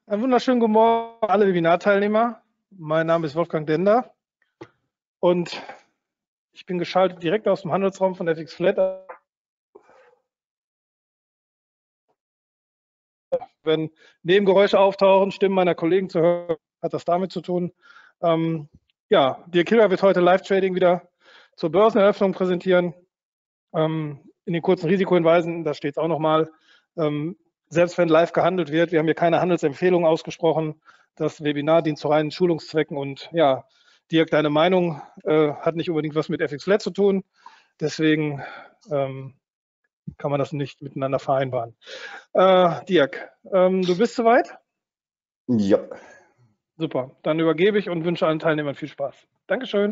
Einen wunderschönen guten Morgen an alle Webinarteilnehmer. Mein Name ist Wolfgang Dender und ich bin geschaltet direkt aus dem Handelsraum von FX Flat. Wenn Nebengeräusche auftauchen, Stimmen meiner Kollegen zu hören, hat das damit zu tun. Ja, Dirk Hiller wird heute Live-Trading wieder zur Börseneröffnung präsentieren. In den kurzen Risikohinweisen, da steht es auch nochmal, selbst wenn live gehandelt wird, wir haben hier keine Handelsempfehlung ausgesprochen. Das Webinar dient zu reinen Schulungszwecken und ja, Dirk, deine Meinung hat nicht unbedingt was mit FX Flat zu tun. Deswegen kann man das nicht miteinander vereinbaren. Dirk, du bist soweit? Ja. Super, dann übergebe ich und wünsche allen Teilnehmern viel Spaß. Dankeschön.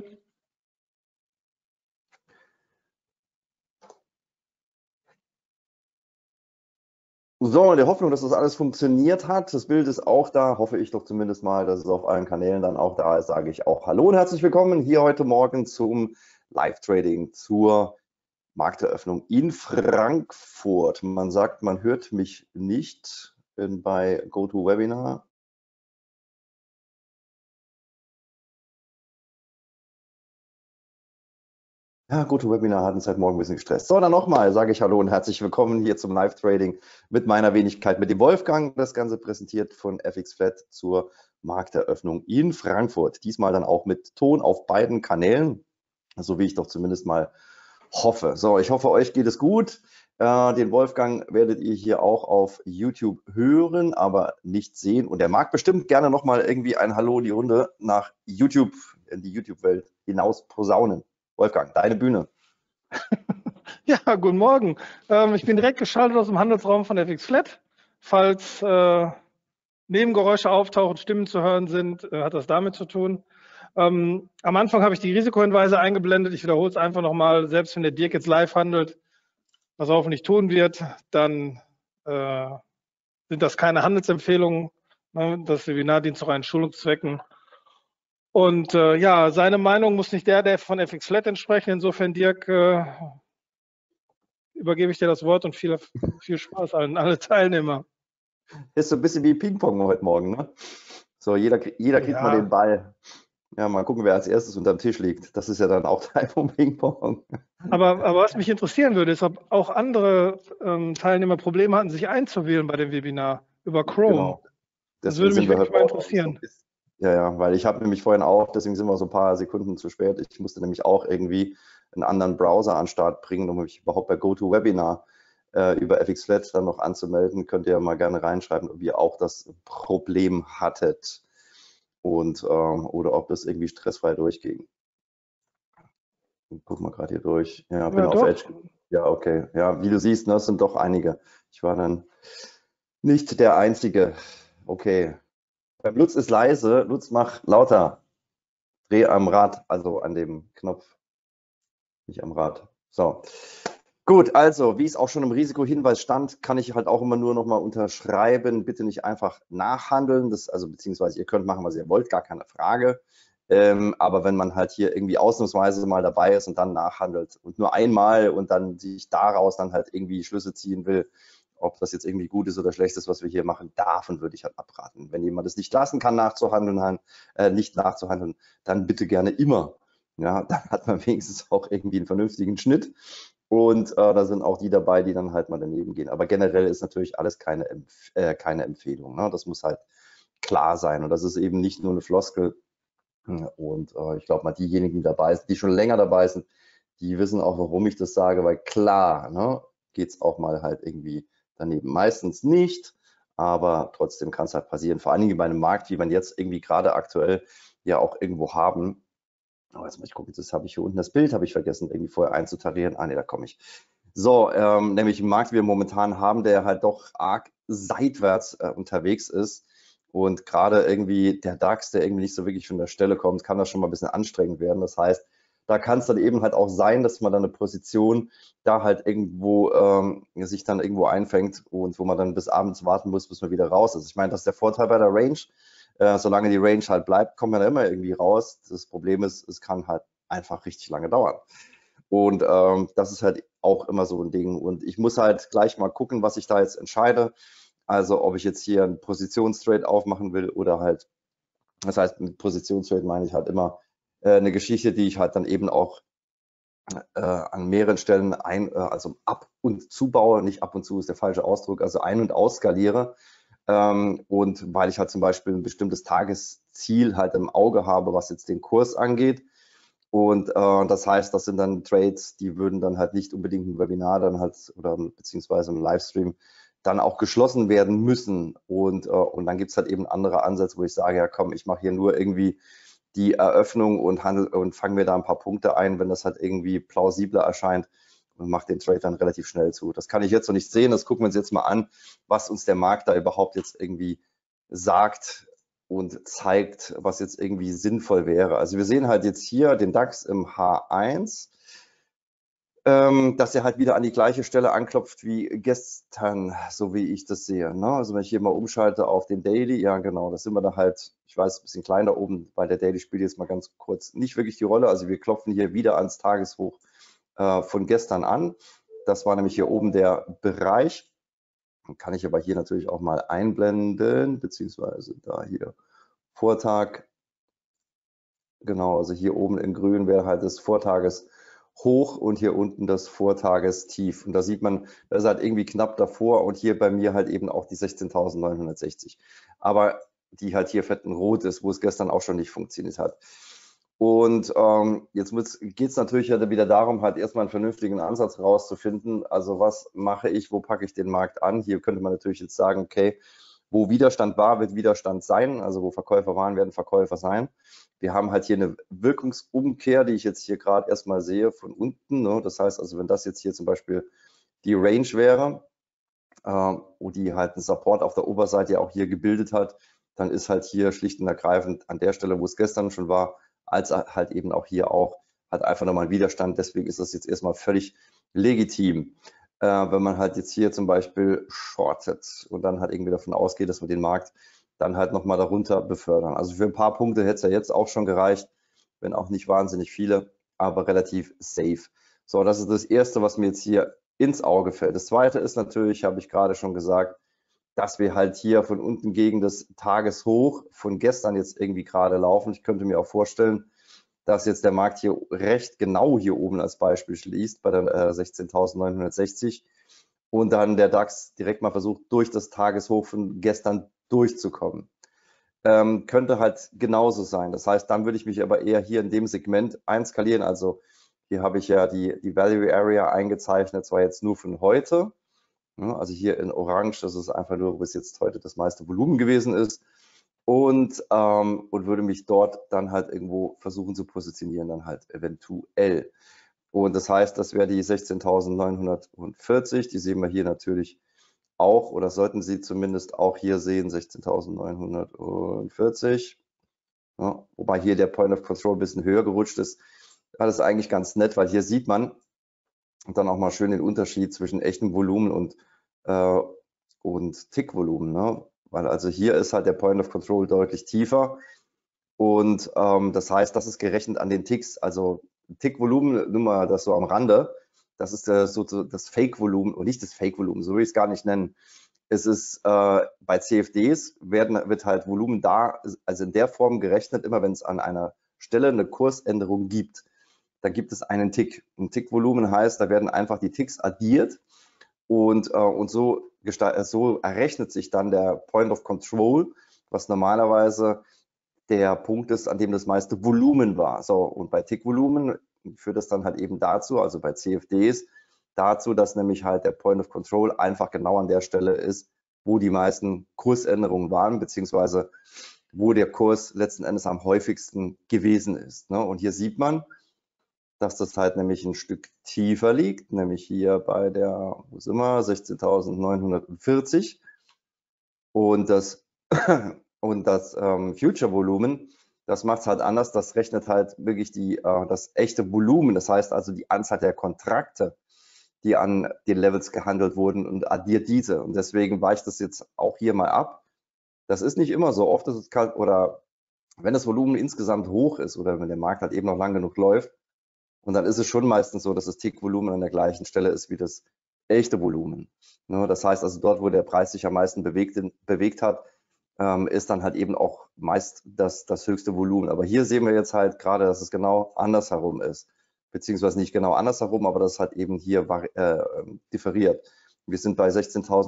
So, in der Hoffnung, dass das alles funktioniert hat, das Bild ist auch da, hoffe ich doch zumindest mal, dass es auf allen Kanälen dann auch da ist, sage ich auch Hallo und herzlich willkommen hier heute Morgen zum Live-Trading zur Markteröffnung in Frankfurt. Man sagt, man hört mich nicht bei GoToWebinar. Ja, GoToWebinar hat uns heute Morgen ein bisschen gestresst. So, dann nochmal sage ich Hallo und herzlich willkommen hier zum Live-Trading mit meiner Wenigkeit, mit dem Wolfgang. Das Ganze präsentiert von FX Flat zur Markteröffnung in Frankfurt. Diesmal dann auch mit Ton auf beiden Kanälen, so wie ich doch zumindest mal hoffe. So, ich hoffe, euch geht es gut. Den Wolfgang werdet ihr hier auch auf YouTube hören, aber nicht sehen. Und er mag bestimmt gerne nochmal irgendwie ein Hallo in die Runde nach YouTube, in die YouTube-Welt hinaus posaunen. Wolfgang, deine Bühne. Ja, guten Morgen. Ich bin direkt geschaltet aus dem Handelsraum von FX Flat. Falls Nebengeräusche auftauchen, Stimmen zu hören sind, hat das damit zu tun. Am Anfang habe ich die Risikohinweise eingeblendet. Ich wiederhole es einfach nochmal. Selbst wenn der Dirk jetzt live handelt, was er hoffentlich tun wird, dann sind das keine Handelsempfehlungen. Das Webinar dient zu reinen Schulungszwecken. Und ja, seine Meinung muss nicht der von FX Flat entsprechen. Insofern, Dirk, übergebe ich dir das Wort und viel Spaß an alle Teilnehmer. Ist so ein bisschen wie Ping-Pong heute Morgen, ne? So, jeder kriegt mal den Ball. Ja, mal gucken, wer als erstes unterm Tisch liegt. Das ist ja dann auch Teil vom Ping-Pong. Aber was mich interessieren würde, ist, ob auch andere Teilnehmer Probleme hatten, sich einzuwählen bei dem Webinar über Chrome. Genau. Das würde mich wirklich mal interessieren. Ja, weil ich habe nämlich vorhin auch, deswegen sind wir so ein paar Sekunden zu spät. Ich musste nämlich auch irgendwie einen anderen Browser an den Start bringen, um mich überhaupt bei GoToWebinar über FX Flat dann noch anzumelden. Könnt ihr ja mal gerne reinschreiben, ob ihr auch das Problem hattet und oder ob das irgendwie stressfrei durchging. Guck mal gerade hier durch. Ja, bin auf Edge. Ja, okay. Ja, wie du siehst, ne, es sind doch einige. Ich war dann nicht der Einzige. Okay. Beim Lutz ist leise. Lutz, mach lauter. Dreh am Rad, also an dem Knopf. Nicht am Rad. So. Gut, also, wie es auch schon im Risikohinweis stand, kann ich halt auch immer nur noch mal unterschreiben. Bitte nicht einfach nachhandeln. Also, beziehungsweise ihr könnt machen, was ihr wollt, gar keine Frage. Aber wenn man halt hier irgendwie ausnahmsweise mal dabei ist und dann nachhandelt und nur einmal und dann sich daraus dann halt irgendwie Schlüsse ziehen will, ob das jetzt irgendwie gut ist oder schlecht ist, was wir hier machen, davon würde ich halt abraten. Wenn jemand es nicht lassen kann, nicht nachzuhandeln, dann bitte gerne immer. Ja, dann hat man wenigstens auch irgendwie einen vernünftigen Schnitt. Und da sind auch die dabei, die dann halt mal daneben gehen. Aber generell ist natürlich alles keine Empfehlung. Ne? Das muss halt klar sein. Und das ist eben nicht nur eine Floskel. Und ich glaube mal, diejenigen, die dabei sind, die schon länger dabei sind, die wissen auch, warum ich das sage. Weil klar, ne, geht es auch mal halt irgendwie daneben. Meistens nicht, aber trotzdem kann es halt passieren. Vor allen Dingen bei einem Markt, wie man jetzt irgendwie gerade aktuell ja auch irgendwo haben. Oh, jetzt muss ich gucken, das habe ich hier unten, das Bild habe ich vergessen, irgendwie vorher einzutarieren. Ah, ne, da komme ich. So, nämlich einen Markt, wie wir momentan haben, der halt doch arg seitwärts unterwegs ist. Und gerade irgendwie der DAX, der irgendwie nicht so wirklich von der Stelle kommt, kann das schon mal ein bisschen anstrengend werden. Das heißt, da kann es dann eben halt auch sein, dass man dann eine Position da halt irgendwo sich dann irgendwo einfängt und wo man dann bis abends warten muss, bis man wieder raus ist. Ich meine, das ist der Vorteil bei der Range. Solange die Range halt bleibt, kommt man da immer irgendwie raus. Das Problem ist, es kann halt einfach richtig lange dauern. Und das ist halt auch immer so ein Ding. Und ich muss halt gleich mal gucken, was ich da jetzt entscheide. Also ob ich jetzt hier einen Positionstrade aufmachen will oder halt, das heißt, mit Positionstrade meine ich halt immer eine Geschichte, die ich halt dann eben auch an mehreren Stellen also ab und zu baue, nicht ab und zu ist der falsche Ausdruck, also ein- und ausskaliere. Und weil ich halt zum Beispiel ein bestimmtes Tagesziel halt im Auge habe, was jetzt den Kurs angeht. Und das heißt, das sind dann Trades, die würden dann halt nicht unbedingt im Webinar dann halt oder beziehungsweise im Livestream dann auch geschlossen werden müssen. Und dann gibt es halt eben andere Ansätze, wo ich sage, ja komm, ich mache hier nur irgendwie die Eröffnung und fange mir da ein paar Punkte ein, wenn das halt irgendwie plausibler erscheint und mache den Trade dann relativ schnell zu. Das kann ich jetzt noch nicht sehen, das gucken wir uns jetzt mal an, was uns der Markt da überhaupt jetzt irgendwie sagt und zeigt, was jetzt irgendwie sinnvoll wäre. Also wir sehen halt jetzt hier den DAX im H1, dass er halt wieder an die gleiche Stelle anklopft wie gestern, so wie ich das sehe. Ne? Also wenn ich hier mal umschalte auf den Daily, ja genau, das sind wir da halt, ich weiß, ein bisschen kleiner oben, weil der Daily spielt jetzt mal ganz kurz nicht wirklich die Rolle. Also wir klopfen hier wieder ans Tageshoch von gestern an. Das war nämlich hier oben der Bereich. Kann ich aber hier natürlich auch mal einblenden, beziehungsweise da hier Vortag. Genau, also hier oben in grün wäre halt das Vortages hoch und hier unten das Vortagestief. Und da sieht man, das ist halt irgendwie knapp davor und hier bei mir halt eben auch die 16.960. Aber die halt hier fett in rot ist, wo es gestern auch schon nicht funktioniert hat. Und jetzt geht es natürlich wieder darum, halt erstmal einen vernünftigen Ansatz rauszufinden. Also was mache ich, wo packe ich den Markt an? Hier könnte man natürlich jetzt sagen, okay, wo Widerstand war, wird Widerstand sein. Also wo Verkäufer waren, werden Verkäufer sein. Wir haben halt hier eine Wirkungsumkehr, die ich jetzt hier gerade erstmal sehe von unten. Ne? Das heißt also, wenn das jetzt hier zum Beispiel die Range wäre, wo die halt einen Support auf der Oberseite ja auch hier gebildet hat, dann ist halt hier schlicht und ergreifend an der Stelle, wo es gestern schon war, als halt eben auch hier auch, halt einfach nochmal ein Widerstand. Deswegen ist das jetzt erstmal völlig legitim. Wenn man halt jetzt hier zum Beispiel shortet und dann halt irgendwie davon ausgeht, dass wir den Markt dann halt nochmal darunter befördern. Also für ein paar Punkte hätte es ja jetzt auch schon gereicht, wenn auch nicht wahnsinnig viele, aber relativ safe. So, das ist das Erste, was mir jetzt hier ins Auge fällt. Das Zweite ist natürlich, habe ich gerade schon gesagt, dass wir halt hier von unten gegen das Tageshoch von gestern jetzt irgendwie gerade laufen. Ich könnte mir auch vorstellen, dass jetzt der Markt hier recht genau hier oben als Beispiel schließt bei der 16.960 und dann der DAX direkt mal versucht, durch das Tageshoch von gestern durchzukommen. Könnte halt genauso sein. Das heißt, dann würde ich mich aber eher hier in dem Segment einskalieren. Also hier habe ich ja die Value Area eingezeichnet, zwar jetzt nur von heute. Also hier in Orange, das ist einfach nur, bis jetzt heute das meiste Volumen gewesen ist. Und würde mich dort dann halt irgendwo versuchen zu positionieren, dann halt eventuell. Und das heißt, das wäre die 16.940, die sehen wir hier natürlich auch, oder sollten Sie zumindest auch hier sehen, 16.940. Ja, wobei hier der Point of Control ein bisschen höher gerutscht ist. Ja, das ist eigentlich ganz nett, weil hier sieht man dann auch mal schön den Unterschied zwischen echtem Volumen und Tickvolumen. Ne? Weil also hier ist halt der Point of Control deutlich tiefer. Und das heißt, das ist gerechnet an den Ticks. Also Tickvolumen, nur mal das so am Rande, das ist so das Fake-Volumen und nicht das Fake-Volumen, so will ich es gar nicht nennen. Es ist bei CFDs wird halt Volumen da, also in der Form gerechnet, immer wenn es an einer Stelle eine Kursänderung gibt. Da gibt es einen Tick. Ein Tickvolumen heißt, da werden einfach die Ticks addiert und so errechnet sich dann der Point of Control, was normalerweise der Punkt ist, an dem das meiste Volumen war. So, und bei Tickvolumen führt das dann halt eben dazu, also bei CFDs, dazu, dass nämlich halt der Point of Control einfach genau an der Stelle ist, wo die meisten Kursänderungen waren, beziehungsweise wo der Kurs letzten Endes am häufigsten gewesen ist. Ne? Und hier sieht man, dass das halt nämlich ein Stück tiefer liegt, nämlich hier bei der, wo sind wir, 16.940. Und das Future-Volumen, das macht es halt anders, das rechnet halt wirklich das echte Volumen, das heißt also die Anzahl der Kontrakte, die an den Levels gehandelt wurden und addiert diese. Und deswegen weicht das jetzt auch hier mal ab. Das ist nicht immer so. Oft ist es kalt, oder wenn das Volumen insgesamt hoch ist oder wenn der Markt halt eben noch lang genug läuft, und dann ist es schon meistens so, dass das Tickvolumen an der gleichen Stelle ist wie das echte Volumen. Ne? Das heißt also, dort, wo der Preis sich am meisten bewegt hat, ist dann halt eben auch meist das höchste Volumen. Aber hier sehen wir jetzt halt gerade, dass es genau andersherum ist. Beziehungsweise nicht genau andersherum, aber das hat eben hier differiert. Wir sind bei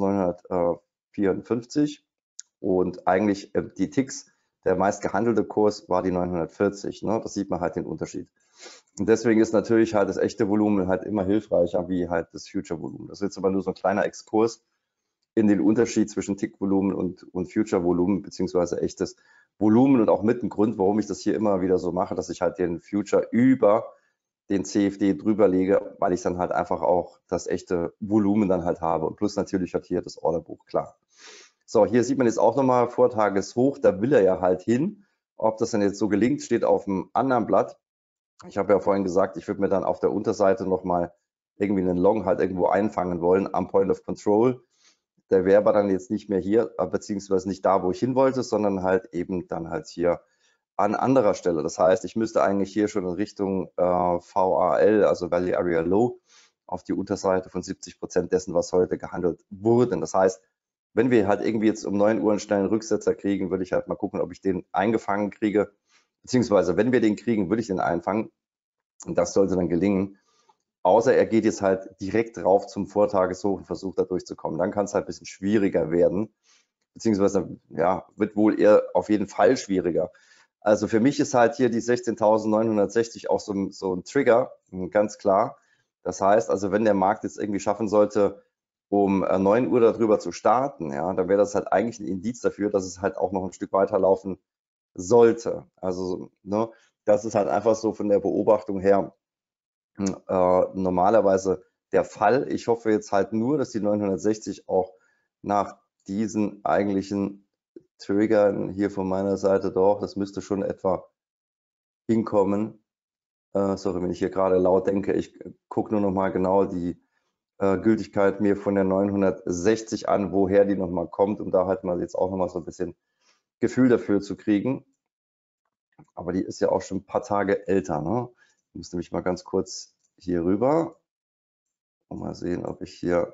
16.954 und eigentlich die Ticks, der meist gehandelte Kurs war die 940. Ne? Das sieht man halt den Unterschied. Und deswegen ist natürlich halt das echte Volumen halt immer hilfreicher wie halt das Future-Volumen. Das ist jetzt aber nur so ein kleiner Exkurs in den Unterschied zwischen Tick-Volumen und Future-Volumen, beziehungsweise echtes Volumen und auch mit dem Grund, warum ich das hier immer wieder so mache, dass ich halt den Future über den CFD drüber lege, weil ich dann halt einfach auch das echte Volumen dann halt habe. Und plus natürlich hat hier das Orderbuch, klar. So, hier sieht man jetzt auch nochmal Vortageshoch, da will er ja halt hin. Ob das dann jetzt so gelingt, steht auf dem anderen Blatt. Ich habe ja vorhin gesagt, ich würde mir dann auf der Unterseite nochmal irgendwie einen Long halt irgendwo einfangen wollen am Point of Control. Der wäre aber dann jetzt nicht mehr hier, beziehungsweise nicht da, wo ich hin wollte, sondern halt eben dann halt hier an anderer Stelle. Das heißt, ich müsste eigentlich hier schon in Richtung VAL, also Value Area Low, auf die Unterseite von 70% dessen, was heute gehandelt wurde. Das heißt, wenn wir halt irgendwie jetzt um 9 Uhr einen schnellen Rücksetzer kriegen, würde ich halt mal gucken, ob ich den eingefangen kriege. Beziehungsweise, wenn wir den kriegen, würde ich den einfangen. Und das sollte dann gelingen. Außer er geht jetzt halt direkt drauf zum Vortageshoch und versucht da durchzukommen. Dann kann es halt ein bisschen schwieriger werden. Beziehungsweise, ja, wird wohl eher auf jeden Fall schwieriger. Also für mich ist halt hier die 16.960 auch so ein Trigger, ganz klar. Das heißt, also wenn der Markt jetzt irgendwie schaffen sollte, um 9 Uhr darüber zu starten, ja, dann wäre das halt eigentlich ein Indiz dafür, dass es halt auch noch ein Stück weiterlaufen sollte. Also, ne, das ist halt einfach so von der Beobachtung her normalerweise der Fall. Ich hoffe jetzt halt nur, dass die 960 auch nach diesen eigentlichen Triggern hier von meiner Seite doch, das müsste schon etwa hinkommen. Sorry, wenn ich hier gerade laut denke, ich gucke nur noch mal genau die Gültigkeit mir von der 960 an, woher die noch mal kommt, um da halt mal jetzt auch noch mal so ein bisschen Gefühl dafür zu kriegen. Aber die ist ja auch schon ein paar Tage älter. Ne? Ich muss nämlich mal ganz kurz hier rüber und mal sehen, ob ich hier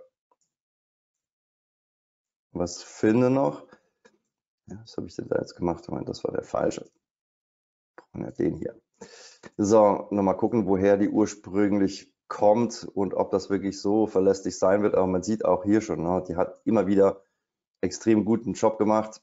was finde noch. Ja, was habe ich denn da jetzt gemacht? Das war der falsche. Ja, den hier. So, nochmal gucken, woher die ursprünglich kommt und ob das wirklich so verlässlich sein wird. Aber man sieht auch hier schon, ne, die hat immer wieder extrem guten Job gemacht.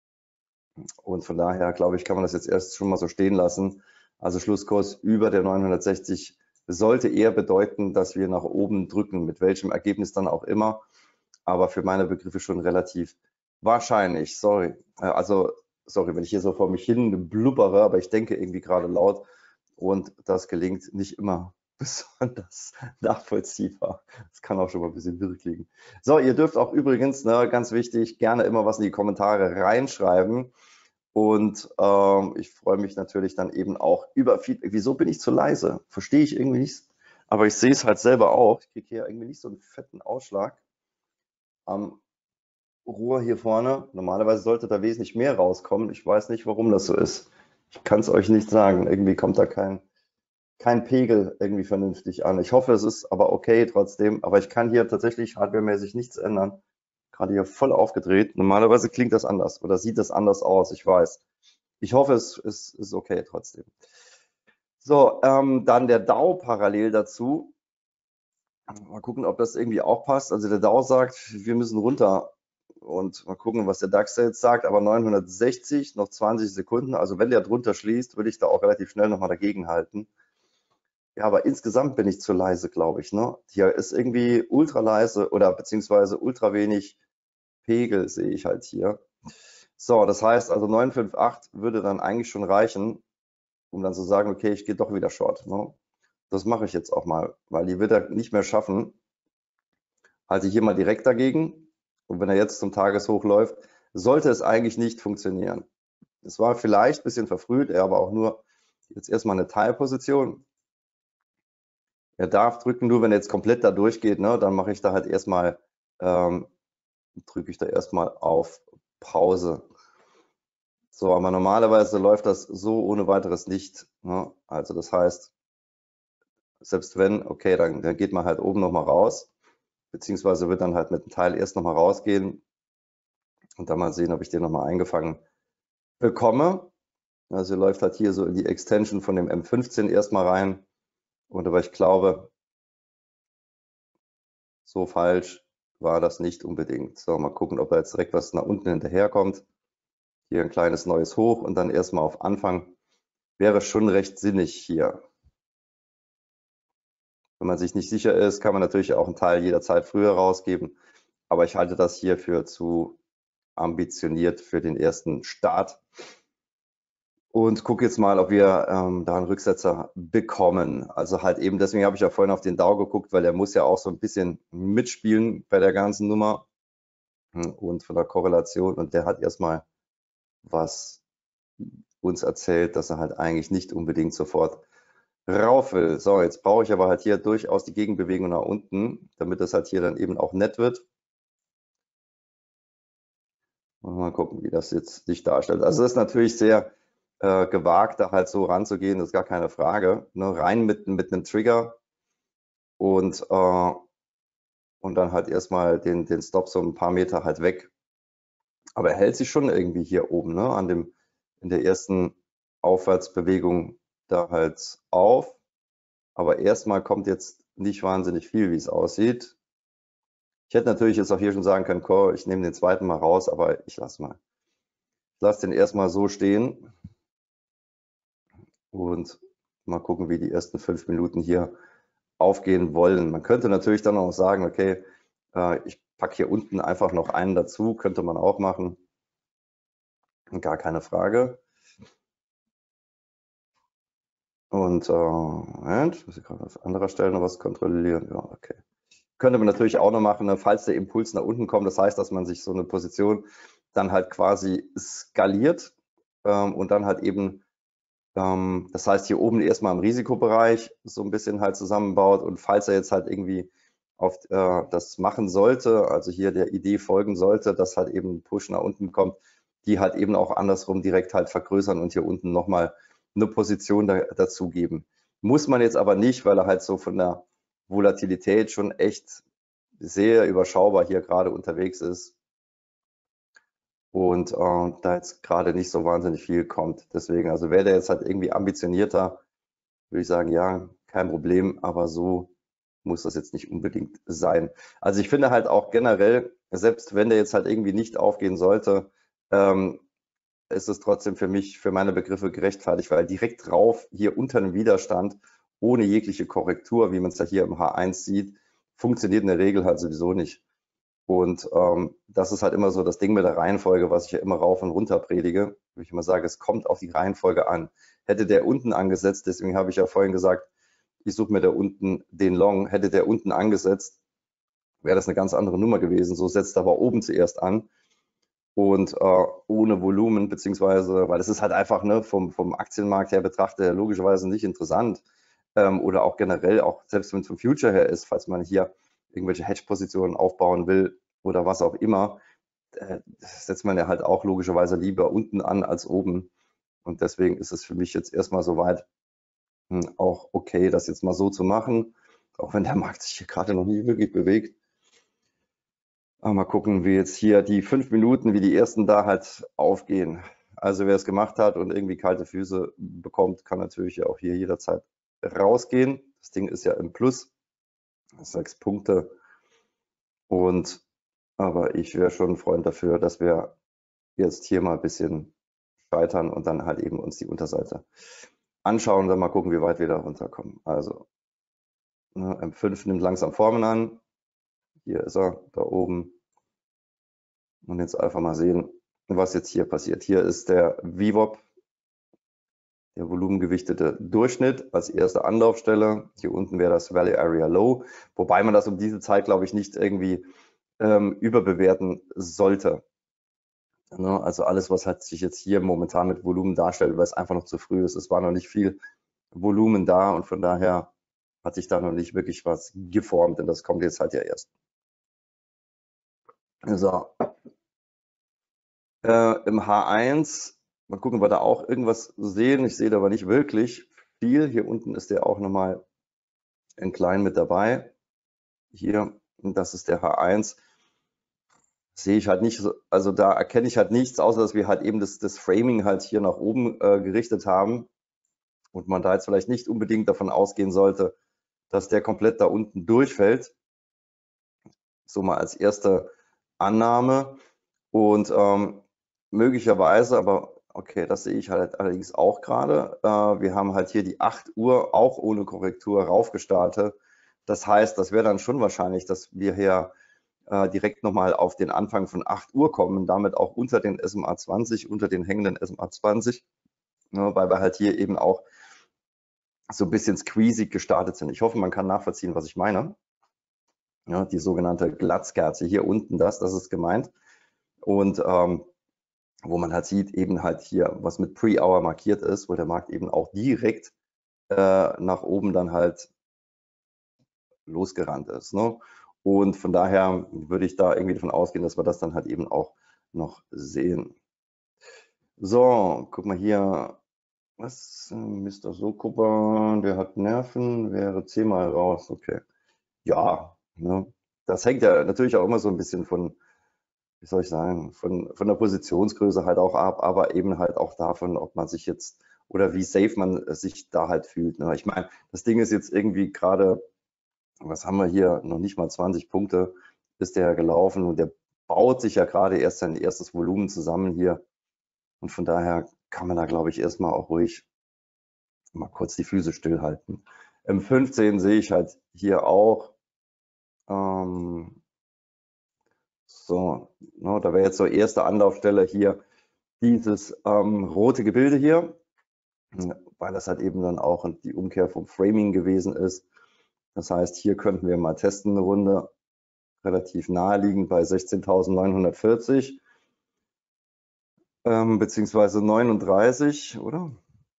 Und von daher, glaube ich, kann man das jetzt erst schon mal so stehen lassen. Also Schlusskurs über der 960 sollte eher bedeuten, dass wir nach oben drücken, mit welchem Ergebnis dann auch immer. Aber für meine Begriffe schon relativ wahrscheinlich. Sorry, wenn ich hier so vor mich hin blubbere, aber ich denke irgendwie gerade laut und das gelingt nicht immer besonders nachvollziehbar. Das kann auch schon mal ein bisschen wirr klingen. So, ihr dürft auch übrigens, ne, ganz wichtig, gerne immer was in die Kommentare reinschreiben. Und ich freue mich natürlich dann eben auch über Feedback. Wieso bin ich zu leise? Verstehe ich irgendwie nicht. Aber ich sehe es halt selber auch. Ich kriege hier irgendwie nicht so einen fetten Ausschlag am Rohr hier vorne. Normalerweise sollte da wesentlich mehr rauskommen. Ich weiß nicht, warum das so ist. Ich kann es euch nicht sagen. Irgendwie kommt da kein Pegel irgendwie vernünftig an. Ich hoffe, es ist aber okay trotzdem. Aber ich kann hier tatsächlich hardwaremäßig nichts ändern. Gerade hier voll aufgedreht. Normalerweise klingt das anders oder sieht das anders aus. Ich weiß. Ich hoffe, es ist okay trotzdem. So, dann der DAO parallel dazu. Mal gucken, ob das irgendwie auch passt. Also der DAO sagt, wir müssen runter. Und mal gucken, was der DAX jetzt sagt. Aber 960, noch 20 Sekunden. Also wenn der drunter schließt, würde ich da auch relativ schnell nochmal dagegen halten. Ja, aber insgesamt bin ich zu leise, glaube ich. Ne? Hier ist irgendwie ultra leise oder beziehungsweise ultra wenig Pegel sehe ich halt hier. So, das heißt also 958 würde dann eigentlich schon reichen, um dann zu sagen, okay, ich gehe doch wieder short. Ne? Das mache ich jetzt auch mal, weil die wird er nicht mehr schaffen. Halte ich hier mal direkt dagegen. Und wenn er jetzt zum Tageshoch läuft, sollte es eigentlich nicht funktionieren. Es war vielleicht ein bisschen verfrüht, er aber auch nur jetzt erstmal eine Teilposition. Er darf drücken, nur wenn er jetzt komplett da durchgeht, ne, dann mache ich da halt erstmal, drücke ich da erstmal auf Pause. So, aber normalerweise läuft das so ohne weiteres nicht. Ne? Also das heißt, selbst wenn, okay, dann geht man halt oben nochmal raus, beziehungsweise wird dann halt mit dem Teil erst nochmal rausgehen und dann mal sehen, ob ich den nochmal eingefangen bekomme. Also läuft halt hier so in die Extension von dem M15 erstmal rein. Und aber ich glaube, so falsch war das nicht unbedingt. So, mal gucken, ob da jetzt direkt was nach unten hinterher kommt. Hier ein kleines neues Hoch und dann erstmal auf Anfang. Wäre schon recht sinnig hier. Wenn man sich nicht sicher ist, kann man natürlich auch einen Teil jederzeit früher rausgeben. Aber ich halte das hier für zu ambitioniert für den ersten Start. Und gucke jetzt mal, ob wir da einen Rücksetzer bekommen. Also halt eben, deswegen habe ich ja vorhin auf den DAO geguckt, weil der muss ja auch so ein bisschen mitspielen bei der ganzen Nummer und von der Korrelation. Und der hat erstmal was uns erzählt, dass er halt eigentlich nicht unbedingt sofort rauf will. So, jetzt brauche ich aber halt hier durchaus die Gegenbewegung nach unten, damit das halt hier dann eben auch nett wird. Mal gucken, wie das jetzt sich darstellt. Also das ist natürlich sehr gewagt, da halt so ranzugehen, das ist gar keine Frage. Ne? Rein mit einem Trigger und dann halt erstmal den Stop so ein paar Meter halt weg. Aber er hält sich schon irgendwie hier oben, ne? In der ersten Aufwärtsbewegung da halt auf. Aber erstmal kommt jetzt nicht wahnsinnig viel, wie es aussieht. Ich hätte natürlich jetzt auch hier schon sagen können, ich nehme den zweiten mal raus, aber ich lasse mal. Ich lasse den erstmal so stehen und mal gucken, wie die ersten 5 Minuten hier aufgehen wollen. Man könnte natürlich dann auch sagen, okay, ich packe hier unten einfach noch einen dazu, könnte man auch machen. Gar keine Frage. Und muss ich gerade auf anderer Stelle noch was kontrollieren. Ja, okay. Könnte man natürlich auch noch machen, ne, falls der Impuls nach unten kommt. Das heißt, dass man sich so eine Position dann halt quasi skaliert und dann halt eben, das heißt, hier oben erstmal im Risikobereich so ein bisschen halt zusammenbaut. Und falls er jetzt halt irgendwie auf das machen sollte, also hier der Idee folgen sollte, dass halt eben ein Push nach unten kommt, die halt eben auch andersrum direkt halt vergrößern und hier unten nochmal eine Position dazu geben. Muss man jetzt aber nicht, weil er halt so von der Volatilität schon echt sehr überschaubar hier gerade unterwegs ist und da jetzt gerade nicht so wahnsinnig viel kommt. Deswegen, also wäre der jetzt halt irgendwie ambitionierter, würde ich sagen, ja, kein Problem, aber so muss das jetzt nicht unbedingt sein. Also ich finde halt auch generell, selbst wenn der jetzt halt irgendwie nicht aufgehen sollte, ist es trotzdem für mich, für meine Begriffe gerechtfertigt, weil direkt drauf hier unter dem Widerstand, ohne jegliche Korrektur, wie man es ja hier im H1 sieht, funktioniert in der Regel halt sowieso nicht. Und das ist halt immer so das Ding mit der Reihenfolge, was ich ja immer rauf und runter predige, wo ich immer sage, es kommt auf die Reihenfolge an. Hätte der unten angesetzt, deswegen habe ich ja vorhin gesagt, ich suche mir da unten den Long, hätte der unten angesetzt, wäre das eine ganz andere Nummer gewesen. So setzt er aber oben zuerst an und ohne Volumen, beziehungsweise, weil es ist halt einfach ne, vom Aktienmarkt her betrachtet logischerweise nicht interessant oder auch generell, auch selbst wenn es vom Future her ist, falls man hier irgendwelche Hedge-Positionen aufbauen will oder was auch immer, setzt man ja halt auch logischerweise lieber unten an als oben. Und deswegen ist es für mich jetzt erstmal soweit auch okay, das jetzt mal so zu machen, auch wenn der Markt sich hier gerade noch nie wirklich bewegt. Aber mal gucken, wie jetzt hier die 5 Minuten, wie die ersten da halt aufgehen. Also wer es gemacht hat und irgendwie kalte Füße bekommt, kann natürlich ja auch hier jederzeit rausgehen. Das Ding ist ja im Plus, 6 Punkte. Aber ich wäre schon ein Freund dafür, dass wir jetzt hier mal ein bisschen scheitern und dann halt eben uns die Unterseite anschauen und dann mal gucken, wie weit wir da runterkommen. Also ne, M5 nimmt langsam Formen an. Hier ist er, da oben. Und jetzt einfach mal sehen, was jetzt hier passiert. Hier ist der VWAP, der volumengewichtete Durchschnitt als erste Anlaufstelle. Hier unten wäre das Value Area Low, wobei man das um diese Zeit, glaube ich, nicht irgendwie überbewerten sollte. Ne? Also alles, was halt sich jetzt hier momentan mit Volumen darstellt, weil es einfach noch zu früh ist. Es war noch nicht viel Volumen da und von daher hat sich da noch nicht wirklich was geformt, denn das kommt jetzt halt ja erst. So. Im H1, mal gucken, ob wir da auch irgendwas sehen. Ich sehe da aber nicht wirklich viel. Hier unten ist der auch nochmal in klein mit dabei. Hier das ist der H1, sehe ich halt nicht so, also da erkenne ich halt nichts, außer dass wir halt eben das Framing halt hier nach oben gerichtet haben und man da jetzt vielleicht nicht unbedingt davon ausgehen sollte, dass der komplett da unten durchfällt. So mal als erste Annahme und möglicherweise, aber okay, das sehe ich halt allerdings auch gerade. Wir haben halt hier die 8 Uhr auch ohne Korrektur raufgestartet. Das heißt, das wäre dann schon wahrscheinlich, dass wir hier direkt nochmal auf den Anfang von 8 Uhr kommen, damit auch unter den SMA 20, unter den hängenden SMA 20, weil wir halt hier eben auch so ein bisschen squeezig gestartet sind. Ich hoffe, man kann nachvollziehen, was ich meine. Ja, die sogenannte Glatzkerze hier unten, das ist gemeint. Und wo man halt sieht, eben halt hier, was mit Pre-Hour markiert ist, wo der Markt eben auch direkt nach oben dann halt losgerannt ist. Ne? Und von daher würde ich da irgendwie davon ausgehen, dass wir das dann halt eben auch noch sehen. So, guck mal hier. Was? Mr. Sokoba, der hat Nerven, wäre 10-mal raus. Okay. Ja, ne? Das hängt ja natürlich auch immer so ein bisschen von, wie soll ich sagen, von der Positionsgröße halt auch ab, aber eben halt auch davon, ob man sich jetzt oder wie safe man sich da halt fühlt. Ne? Ich meine, das Ding ist jetzt irgendwie gerade, was haben wir hier, noch nicht mal 20 Punkte ist der gelaufen und der baut sich ja gerade erst sein erstes Volumen zusammen hier. Und von daher kann man da, glaube ich, erstmal auch ruhig mal kurz die Füße stillhalten. Im 15 sehe ich halt hier auch, so, ne, da wäre jetzt so erste Anlaufstelle hier dieses rote Gebilde hier, weil das halt eben dann auch die Umkehr vom Framing gewesen ist. Das heißt, hier könnten wir mal testen eine Runde, relativ naheliegend bei 16.940 beziehungsweise 39, oder?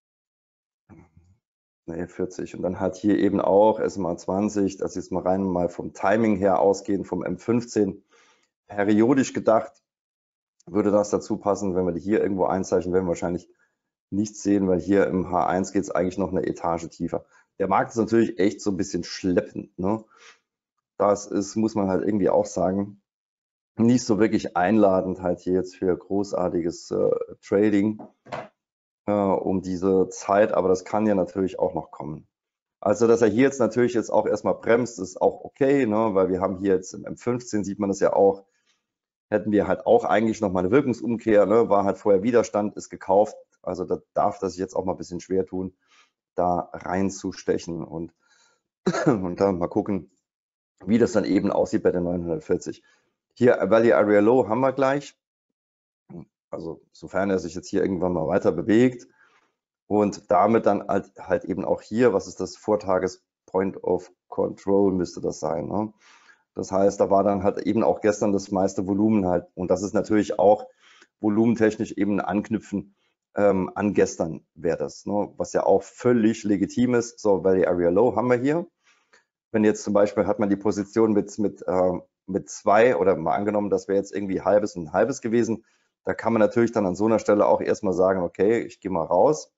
Ne, 40. Und dann hat hier eben auch SMA 20, das jetzt mal rein mal vom Timing her ausgehen, vom M15. Periodisch gedacht würde das dazu passen, wenn wir die hier irgendwo einzeichnen, werden wir wahrscheinlich nichts sehen, weil hier im H1 geht es eigentlich noch eine Etage tiefer. Der Markt ist natürlich echt so ein bisschen schleppend. Ne? Das ist, muss man halt irgendwie auch sagen, nicht so wirklich einladend halt hier jetzt für großartiges Trading um diese Zeit, aber das kann ja natürlich auch noch kommen. Also, dass er hier jetzt natürlich jetzt auch erstmal bremst, ist auch okay, ne? Weil wir haben hier jetzt im M15, sieht man das ja auch, hätten wir halt auch eigentlich noch mal eine Wirkungsumkehr, ne? War halt vorher Widerstand, ist gekauft, also da darf das sich jetzt auch mal ein bisschen schwer tun, da reinzustechen und dann mal gucken, wie das dann eben aussieht bei den 940. Hier Value Area Low haben wir gleich, also sofern er sich jetzt hier irgendwann mal weiter bewegt und damit dann halt eben auch hier, was ist das, Vortages Point of Control müsste das sein, ne? Das heißt, da war dann halt eben auch gestern das meiste Volumen halt und das ist natürlich auch volumentechnisch eben Anknüpfen an gestern wäre das, ne? Was ja auch völlig legitim ist. So, Value Area Low haben wir hier. Wenn jetzt zum Beispiel hat man die Position mit 2 oder mal angenommen, das wäre jetzt irgendwie halbes und halbes gewesen, da kann man natürlich dann an so einer Stelle auch erstmal sagen, okay, ich gehe mal raus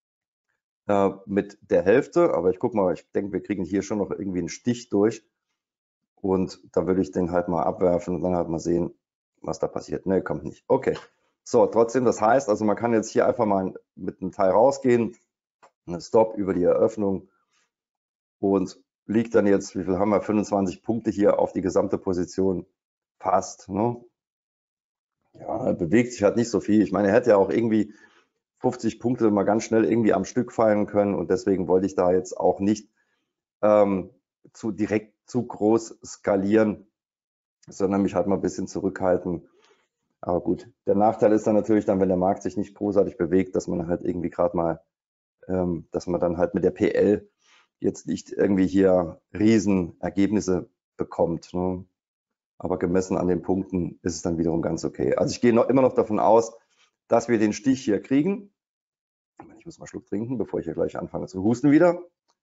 mit der Hälfte, aber ich gucke mal, ich denke, wir kriegen hier schon noch irgendwie einen Stich durch und da würde ich den halt mal abwerfen und dann halt mal sehen, was da passiert. Ne, kommt nicht. Okay. So, trotzdem, das heißt, also man kann jetzt hier einfach mal mit einem Teil rausgehen, einen Stop über die Eröffnung und liegt dann jetzt, wie viel haben wir, 25 Punkte hier auf die gesamte Position fast. Ne? Ja, er bewegt sich halt nicht so viel. Ich meine, er hätte ja auch irgendwie 50 Punkte mal ganz schnell irgendwie am Stück fallen können und deswegen wollte ich da jetzt auch nicht direkt zu groß skalieren, sondern mich halt mal ein bisschen zurückhalten. Aber gut, der Nachteil ist dann natürlich dann, wenn der Markt sich nicht großartig bewegt, dass man halt irgendwie gerade mal, dass man dann halt mit der PL jetzt nicht irgendwie hier Riesenergebnisse bekommt. Ne? Aber gemessen an den Punkten ist es dann wiederum ganz okay. Also ich gehe immer noch davon aus, dass wir den Stich hier kriegen. Ich muss mal einen Schluck trinken, bevor ich hier gleich anfange zu husten wieder.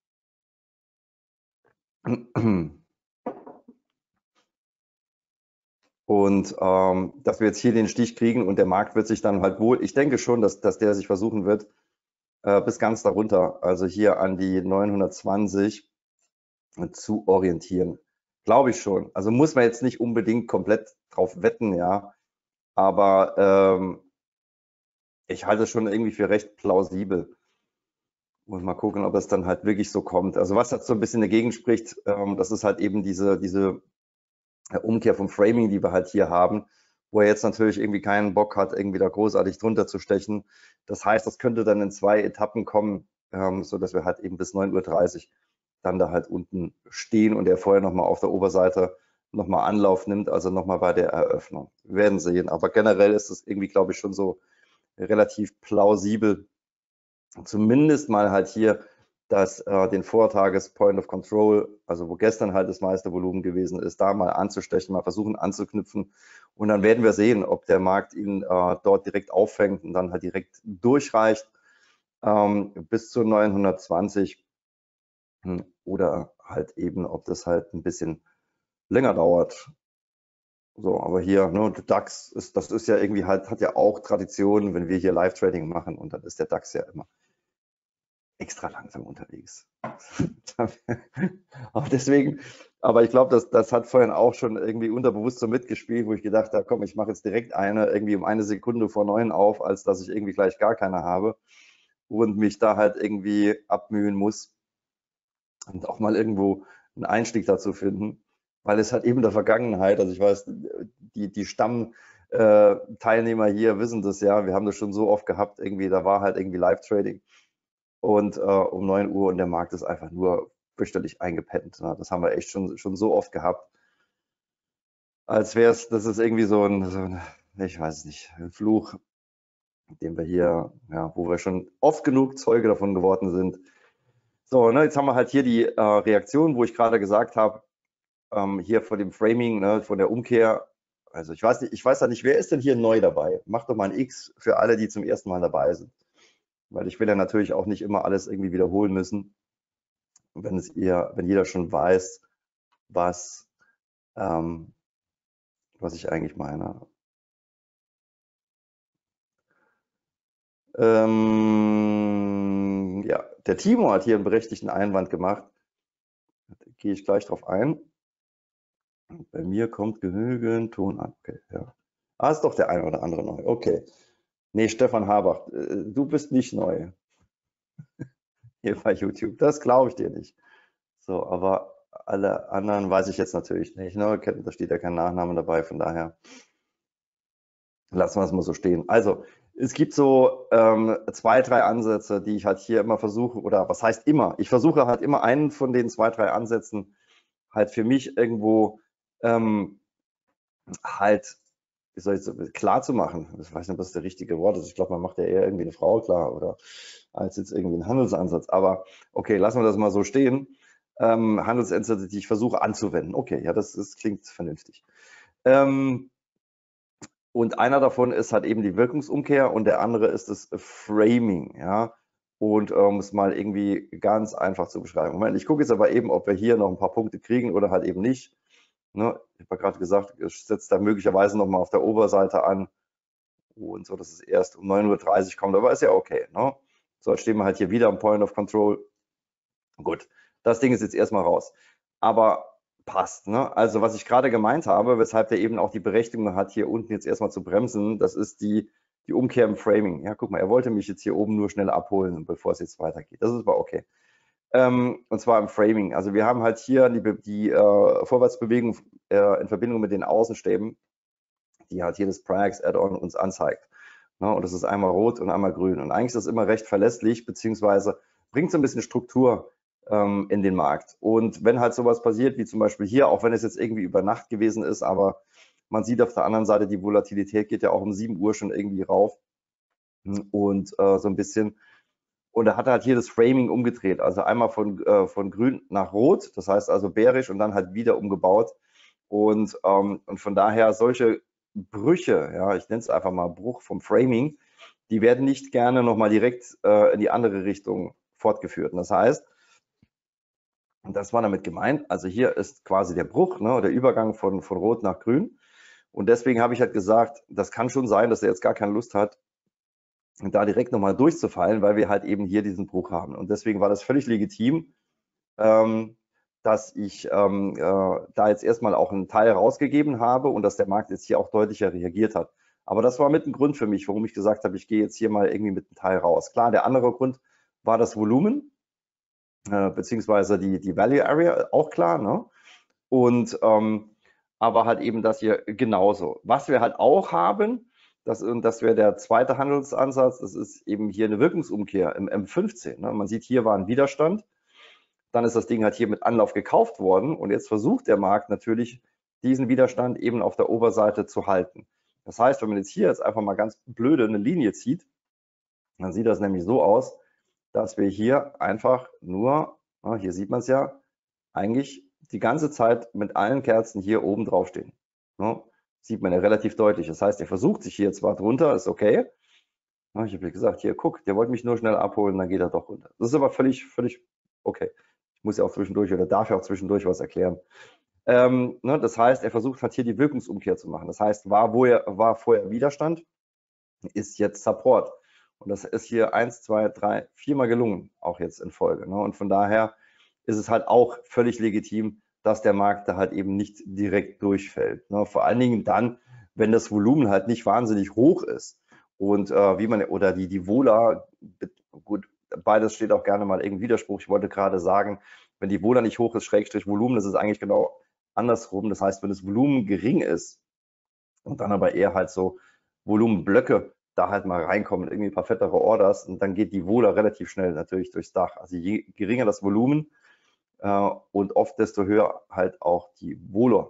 Und dass wir jetzt hier den Stich kriegen und der Markt wird sich dann halt wohl, ich denke schon, dass der sich versuchen wird, bis ganz darunter, also hier an die 920 zu orientieren. glaube ich schon. Also muss man jetzt nicht unbedingt komplett drauf wetten, ja. Aber ich halte es schon irgendwie für recht plausibel. Muss mal gucken, ob es dann halt wirklich so kommt. Also was halt so ein bisschen dagegen spricht, das ist halt eben diese Umkehr vom Framing, die wir halt hier haben, wo er jetzt natürlich irgendwie keinen Bock hat, irgendwie da großartig drunter zu stechen. Das heißt, das könnte dann in 2 Etappen kommen, so dass wir halt eben bis 9:30 Uhr dann da halt unten stehen und er vorher nochmal auf der Oberseite nochmal Anlauf nimmt, also nochmal bei der Eröffnung. Wir werden sehen. Aber generell ist es irgendwie, glaube ich, schon so relativ plausibel, zumindest mal halt hier den Vortages Point of Control, also wo gestern halt das meiste Volumen gewesen ist, da mal anzustechen, mal versuchen anzuknüpfen. Und dann werden wir sehen, ob der Markt ihn dort direkt auffängt und dann halt direkt durchreicht bis zu 920 oder halt eben, ob das halt ein bisschen länger dauert. So, aber hier, ne, der DAX, das ist ja irgendwie halt, hat ja auch Tradition, wenn wir hier Live-Trading machen und dann ist der DAX ja immer extra langsam unterwegs. Aber deswegen, aber ich glaube, das hat vorhin auch schon irgendwie unterbewusst so mitgespielt, wo ich gedacht habe, komm, ich mache jetzt direkt irgendwie um 1 Sekunde vor 9 auf, als dass ich irgendwie gleich gar keine habe und mich da halt irgendwie abmühen muss und auch mal irgendwo einen Einstieg dazu finden, weil es halt eben der Vergangenheit, also ich weiß, die Stammteilnehmer hier wissen das ja, wir haben das schon so oft gehabt, irgendwie, da war halt irgendwie Live-Trading und um 9 Uhr und der Markt ist einfach nur fürchterlich eingepennt. Ne? Das haben wir echt schon so oft gehabt, als wäre es, das ist irgendwie so ein, ich weiß es nicht, ein Fluch, den wir hier, ja, wo wir schon oft genug Zeuge davon geworden sind. So, ne, jetzt haben wir halt hier die Reaktion, wo ich gerade gesagt habe, hier vor dem Framing, ne, von der Umkehr. Also ich weiß ja nicht, wer ist denn hier neu dabei? Macht doch mal ein X für alle, die zum ersten Mal dabei sind. Weil ich will ja natürlich auch nicht immer alles irgendwie wiederholen müssen, wenn jeder schon weiß, was ich eigentlich meine. Ja, der Timo hat hier einen berechtigten Einwand gemacht. Da gehe ich gleich drauf ein. Bei mir kommt genügend Ton an. Okay, ja. Ah, ist doch der eine oder andere neu. Okay. Nee, Stefan Habach, du bist nicht neu hier bei YouTube. Das glaube ich dir nicht. So, aber alle anderen weiß ich jetzt natürlich nicht. Ne? Da steht ja kein Nachname dabei, von daher lassen wir es mal so stehen. Also, es gibt so 2, 3 Ansätze, die ich halt hier immer versuche, oder was heißt immer? Ich versuche halt immer einen von den 2, 3 Ansätzen halt für mich irgendwo halt, wie soll ich so, klar zu machen. Ich weiß nicht, ob das der richtige Wort ist. Ich glaube, man macht ja eher irgendwie eine Frau klar oder als jetzt irgendwie ein Handelsansatz. Aber okay, lassen wir das mal so stehen. Handelsansätze, die ich versuche anzuwenden. Okay, ja, das klingt vernünftig. Und einer davon ist halt eben die Wirkungsumkehr und der andere ist das Framing, ja. Und um es mal irgendwie ganz einfach zu beschreiben. Moment, ich gucke jetzt aber eben, ob wir hier noch ein paar Punkte kriegen oder halt eben nicht. Ne? Ich habe ja gerade gesagt, ich setze da möglicherweise nochmal auf der Oberseite an und so, dass es erst um 9:30 Uhr kommt, aber ist ja okay. Ne? So, jetzt stehen wir halt hier wieder am Point of Control. Gut, das Ding ist jetzt erstmal raus. Aber passt. Ne? Also was ich gerade gemeint habe, weshalb der eben auch die Berechtigung hat, hier unten jetzt erstmal zu bremsen, das ist die Umkehr im Framing. Ja, guck mal, er wollte mich jetzt hier oben nur schnell abholen, bevor es jetzt weitergeht. Das ist aber okay. Und zwar im Framing. Also wir haben halt hier die Vorwärtsbewegung in Verbindung mit den Außenstäben, die halt hier das Priax Add-on uns anzeigt. Ne? Und das ist einmal rot und einmal grün. Und eigentlich ist das immer recht verlässlich, beziehungsweise bringt so ein bisschen Struktur in den Markt. Und wenn halt sowas passiert, wie zum Beispiel hier, auch wenn es jetzt irgendwie über Nacht gewesen ist, aber man sieht auf der anderen Seite, die Volatilität geht ja auch um 7 Uhr schon irgendwie rauf und so ein bisschen. Und er hat halt hier das Framing umgedreht, also einmal von grün nach rot, das heißt also bärisch und dann halt wieder umgebaut. Und von daher solche Brüche, ja, ich nenne es einfach mal Bruch vom Framing, die werden nicht gerne nochmal direkt in die andere Richtung fortgeführt. Und das heißt, und das war damit gemeint, also hier ist quasi der Bruch, ne, der Übergang von rot nach grün. Und deswegen habe ich halt gesagt, das kann schon sein, dass er jetzt gar keine Lust hat, da direkt nochmal durchzufallen, weil wir halt eben hier diesen Bruch haben. Und deswegen war das völlig legitim, dass ich da jetzt erstmal auch einen Teil rausgegeben habe und dass der Markt jetzt hier auch deutlicher reagiert hat. Aber das war mit ein Grund für mich, warum ich gesagt habe, ich gehe jetzt hier mal irgendwie mit einem Teil raus. Klar, der andere Grund war das Volumen, beziehungsweise die Value Area, auch klar, ne? Und aber halt eben das hier genauso. Was wir halt auch haben, das wäre der zweite Handelsansatz, das ist eben hier eine Wirkungsumkehr im M15. Ne? Man sieht, hier war ein Widerstand, dann ist das Ding halt hier mit Anlauf gekauft worden und jetzt versucht der Markt natürlich, diesen Widerstand eben auf der Oberseite zu halten. Das heißt, wenn man jetzt hier einfach mal ganz blöde eine Linie zieht, dann sieht das nämlich so aus, dass wir hier einfach nur, hier sieht man es ja, eigentlich die ganze Zeit mit allen Kerzen hier oben drauf stehen. Sieht man ja relativ deutlich. Das heißt, er versucht sich hier zwar drunter, ist okay. Ich habe gesagt, hier, guck, der wollte mich nur schnell abholen, dann geht er doch runter. Das ist aber völlig okay. Ich muss ja auch zwischendurch oder darf ja auch zwischendurch was erklären. Das heißt, er versucht halt hier die Wirkungsumkehr zu machen. Das heißt, war vorher Widerstand, ist jetzt Support. Und das ist hier 1, 2, 3, 4 Mal gelungen, auch jetzt in Folge. Und von daher ist es halt auch völlig legitim, dass der Markt da halt eben nicht direkt durchfällt. Vor allen Dingen dann, wenn das Volumen halt nicht wahnsinnig hoch ist. Und oder die Vola, gut, beides steht auch gerne mal irgendein Widerspruch. Ich wollte gerade sagen, wenn die Vola nicht hoch ist, Schrägstrich Volumen, das ist eigentlich genau andersrum. Das heißt, wenn das Volumen gering ist und dann aber eher halt so Volumenblöcke da halt mal reinkommen, irgendwie ein paar fettere Orders, und dann geht die Vola relativ schnell natürlich durchs Dach. Also je geringer das Volumen und oft desto höher halt auch die Vola.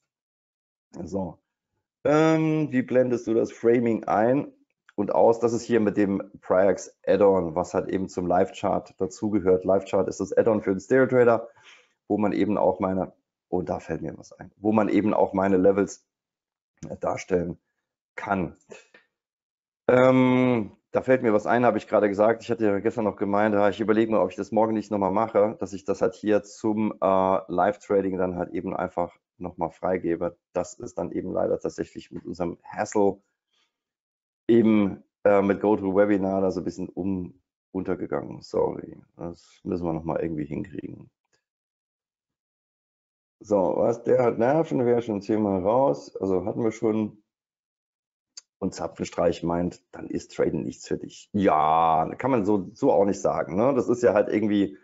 So. Wie blendest du das Framing ein und aus? Das ist hier mit dem Priax Add-on, was halt eben zum Live-Chart dazugehört. Live-Chart ist das Add-on für den Stereo Trader, wo man eben auch da fällt mir was ein, wo man eben auch meine Levels darstellen kann. Da fällt mir was ein, habe ich gerade gesagt. Ich hatte ja gestern noch gemeint, ich überlege mal, ob ich das morgen nicht nochmal mache, dass ich das halt hier zum Live-Trading dann halt eben einfach nochmal freigebe. Das ist dann eben leider tatsächlich mit unserem Hassle eben mit GoToWebinar da so ein bisschen untergegangen. Sorry, das müssen wir nochmal irgendwie hinkriegen. So, was der hat Nerven, wäre schon 10-mal raus. Also hatten wir schon. Und Zapfenstreich meint, dann ist Traden nichts für dich. Ja, kann man so auch nicht sagen. Ne? Das ist ja halt irgendwie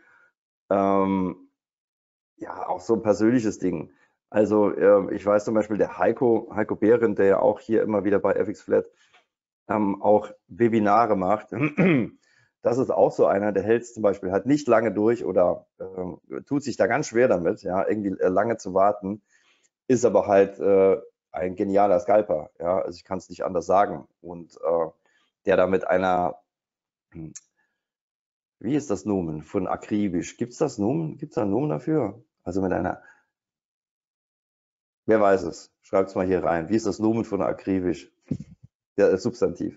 ja auch so ein persönliches Ding. Also ich weiß zum Beispiel, der Heiko Behrendt, der ja auch hier immer wieder bei FX Flat auch Webinare macht. Das ist auch so einer, der hält es zum Beispiel halt nicht lange durch oder tut sich da ganz schwer damit, ja, irgendwie lange zu warten, ist aber halt ein genialer Scalper, ja, also ich kann es nicht anders sagen. Und der da mit einer, wie ist das Nomen von akribisch? Gibt es das Nomen? Gibt es da einen Nomen dafür? Also mit einer, wer weiß es? Schreibt es mal hier rein. Wie ist das Nomen von akribisch? Ja, Substantiv.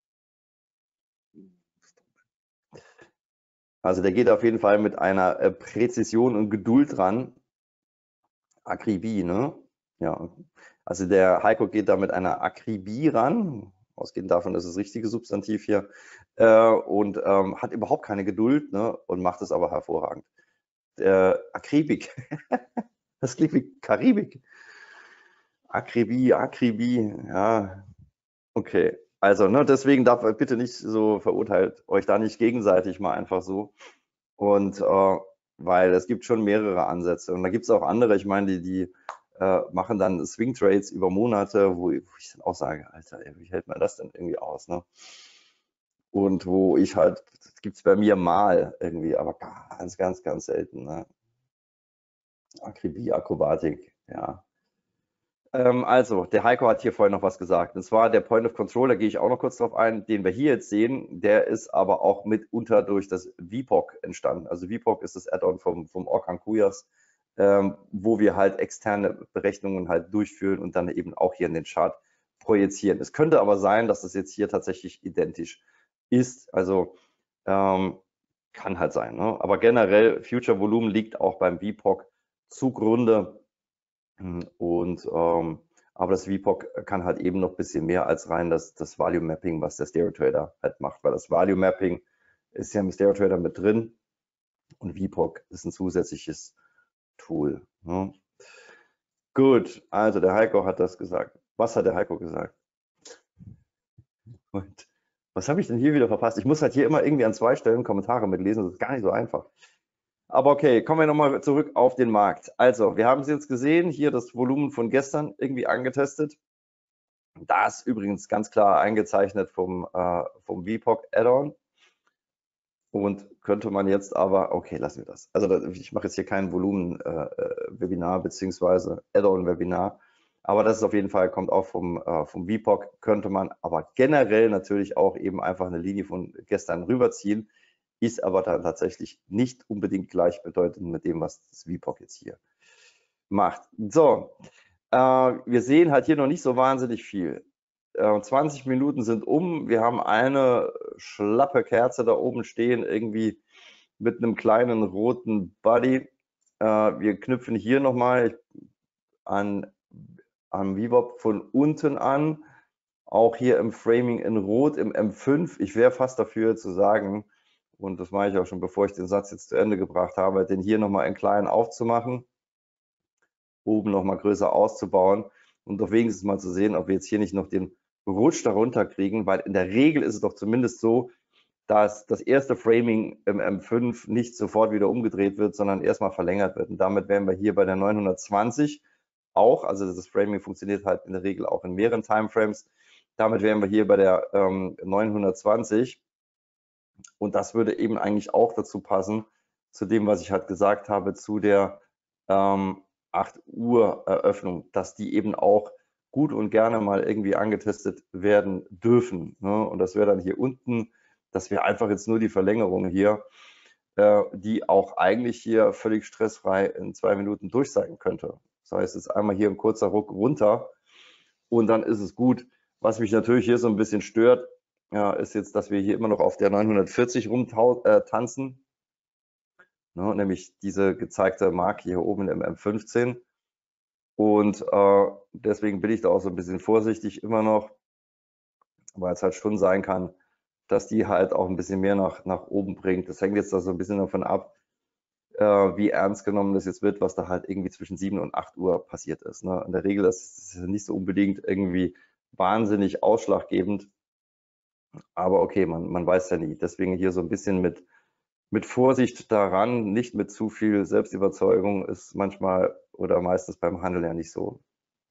Also der geht auf jeden Fall mit einer Präzision und Geduld ran. Akribie, ne? Ja, also der Heiko geht da mit einer Akribie ran, ausgehend davon, dass das richtige Substantiv hier, und hat überhaupt keine Geduld, ne? Und macht es aber hervorragend. Akribik, das klingt wie Karibik. Akribie, ja, okay. Also, ne, deswegen darf bitte nicht so, verurteilt euch da nicht gegenseitig mal einfach so. Und weil es gibt schon mehrere Ansätze. Und da gibt es auch andere, ich meine, die machen dann Swing Trades über Monate, wo ich dann auch sage, Alter, ey, wie hält man das denn irgendwie aus? Ne? Und wo ich halt, das gibt es bei mir mal irgendwie, aber ganz, ganz, ganz selten. Ne? Akribie, Akrobatik, ja. Also, der Heiko hat hier vorhin noch was gesagt. Und zwar der Point of Control, da gehe ich auch noch kurz drauf ein, den wir hier jetzt sehen, der ist aber auch mitunter durch das VPOC entstanden. Also VPOC ist das Add-on vom Orkan Kuyas, wo wir halt externe Berechnungen halt durchführen und dann eben auch hier in den Chart projizieren. Es könnte aber sein, dass das jetzt hier tatsächlich identisch ist. Also kann halt sein. Ne? Aber generell, Future Volumen liegt auch beim VPOC zugrunde. Und aber das VPOC kann halt eben noch ein bisschen mehr als rein das Value Mapping, was der Stereo Trader halt macht, weil das Value Mapping ist ja im Stereo Trader mit drin und VPOC ist ein zusätzliches Tool. Ne? Gut, also der Heiko hat das gesagt. Was hat der Heiko gesagt? Und was habe ich denn hier wieder verpasst? Ich muss halt hier immer irgendwie an 2 Stellen Kommentare mitlesen, das ist gar nicht so einfach. Aber okay, kommen wir nochmal zurück auf den Markt. Also, wir haben es jetzt gesehen, hier das Volumen von gestern irgendwie angetestet. Da ist übrigens ganz klar eingezeichnet vom VPOC Add-on. Und könnte man jetzt aber, okay, lassen wir das. Also ich mache jetzt hier kein Volumen-Webinar beziehungsweise Add-on-Webinar, aber das ist auf jeden Fall, kommt auch vom VPOC, könnte man aber generell natürlich auch eben einfach eine Linie von gestern rüberziehen, ist aber dann tatsächlich nicht unbedingt gleichbedeutend mit dem, was das VPOC jetzt hier macht. So, wir sehen halt hier noch nicht so wahnsinnig viel. 20 Minuten sind um. Wir haben eine schlappe Kerze da oben stehen, irgendwie mit einem kleinen roten Buddy. Wir knüpfen hier nochmal am VWAP von unten an. Auch hier im Framing in Rot, im M5. Ich wäre fast dafür zu sagen, und das mache ich auch schon, bevor ich den Satz jetzt zu Ende gebracht habe, den hier nochmal in klein aufzumachen, oben nochmal größer auszubauen und doch wenigstens mal zu sehen, ob wir jetzt hier nicht noch den Rutsch darunter kriegen, weil in der Regel ist es doch zumindest so, dass das erste Framing im M5 nicht sofort wieder umgedreht wird, sondern erstmal verlängert wird. Und damit wären wir hier bei der 920 auch, also das Framing funktioniert halt in der Regel auch in mehreren Timeframes. Damit wären wir hier bei der 920 und das würde eben eigentlich auch dazu passen, zu dem, was ich halt gesagt habe, zu der 8 Uhr Eröffnung, dass die eben auch gut und gerne mal irgendwie angetestet werden dürfen. Ne? Und das wäre dann hier unten, das wäre einfach jetzt nur die Verlängerung hier, die auch eigentlich hier völlig stressfrei in 2 Minuten durch sein könnte. Das heißt, jetzt einmal hier ein kurzer Ruck runter und dann ist es gut. Was mich natürlich hier so ein bisschen stört, ja, ist jetzt, dass wir hier immer noch auf der 940 rumtanzen. Ne, nämlich diese gezeigte Marke hier oben im M15. Und deswegen bin ich da auch so ein bisschen vorsichtig immer noch, weil es halt schon sein kann, dass die halt auch ein bisschen mehr nach oben bringt. Das hängt jetzt da so ein bisschen davon ab, wie ernst genommen das jetzt wird, was da halt irgendwie zwischen 7 und 8 Uhr passiert ist. Ne? In der Regel ist es nicht so unbedingt irgendwie wahnsinnig ausschlaggebend. Aber okay, man weiß ja nie. Deswegen hier so ein bisschen mit Vorsicht daran, nicht mit zu viel Selbstüberzeugung, ist manchmal oder meistens beim Handel ja nicht so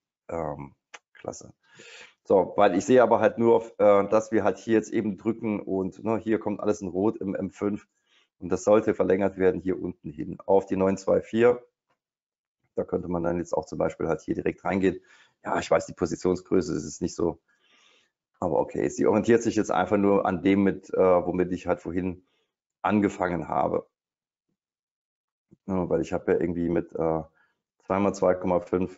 klasse. So, weil ich sehe aber halt nur, dass wir halt hier jetzt eben drücken und ne, hier kommt alles in Rot im M5 und das sollte verlängert werden hier unten hin auf die 924. Da könnte man dann jetzt auch zum Beispiel halt hier direkt reingehen. Ja, ich weiß, die Positionsgröße ist nicht so, aber okay, sie orientiert sich jetzt einfach nur an dem mit, womit ich halt vorhin angefangen habe. Ja, weil ich habe ja irgendwie mit 2x2,5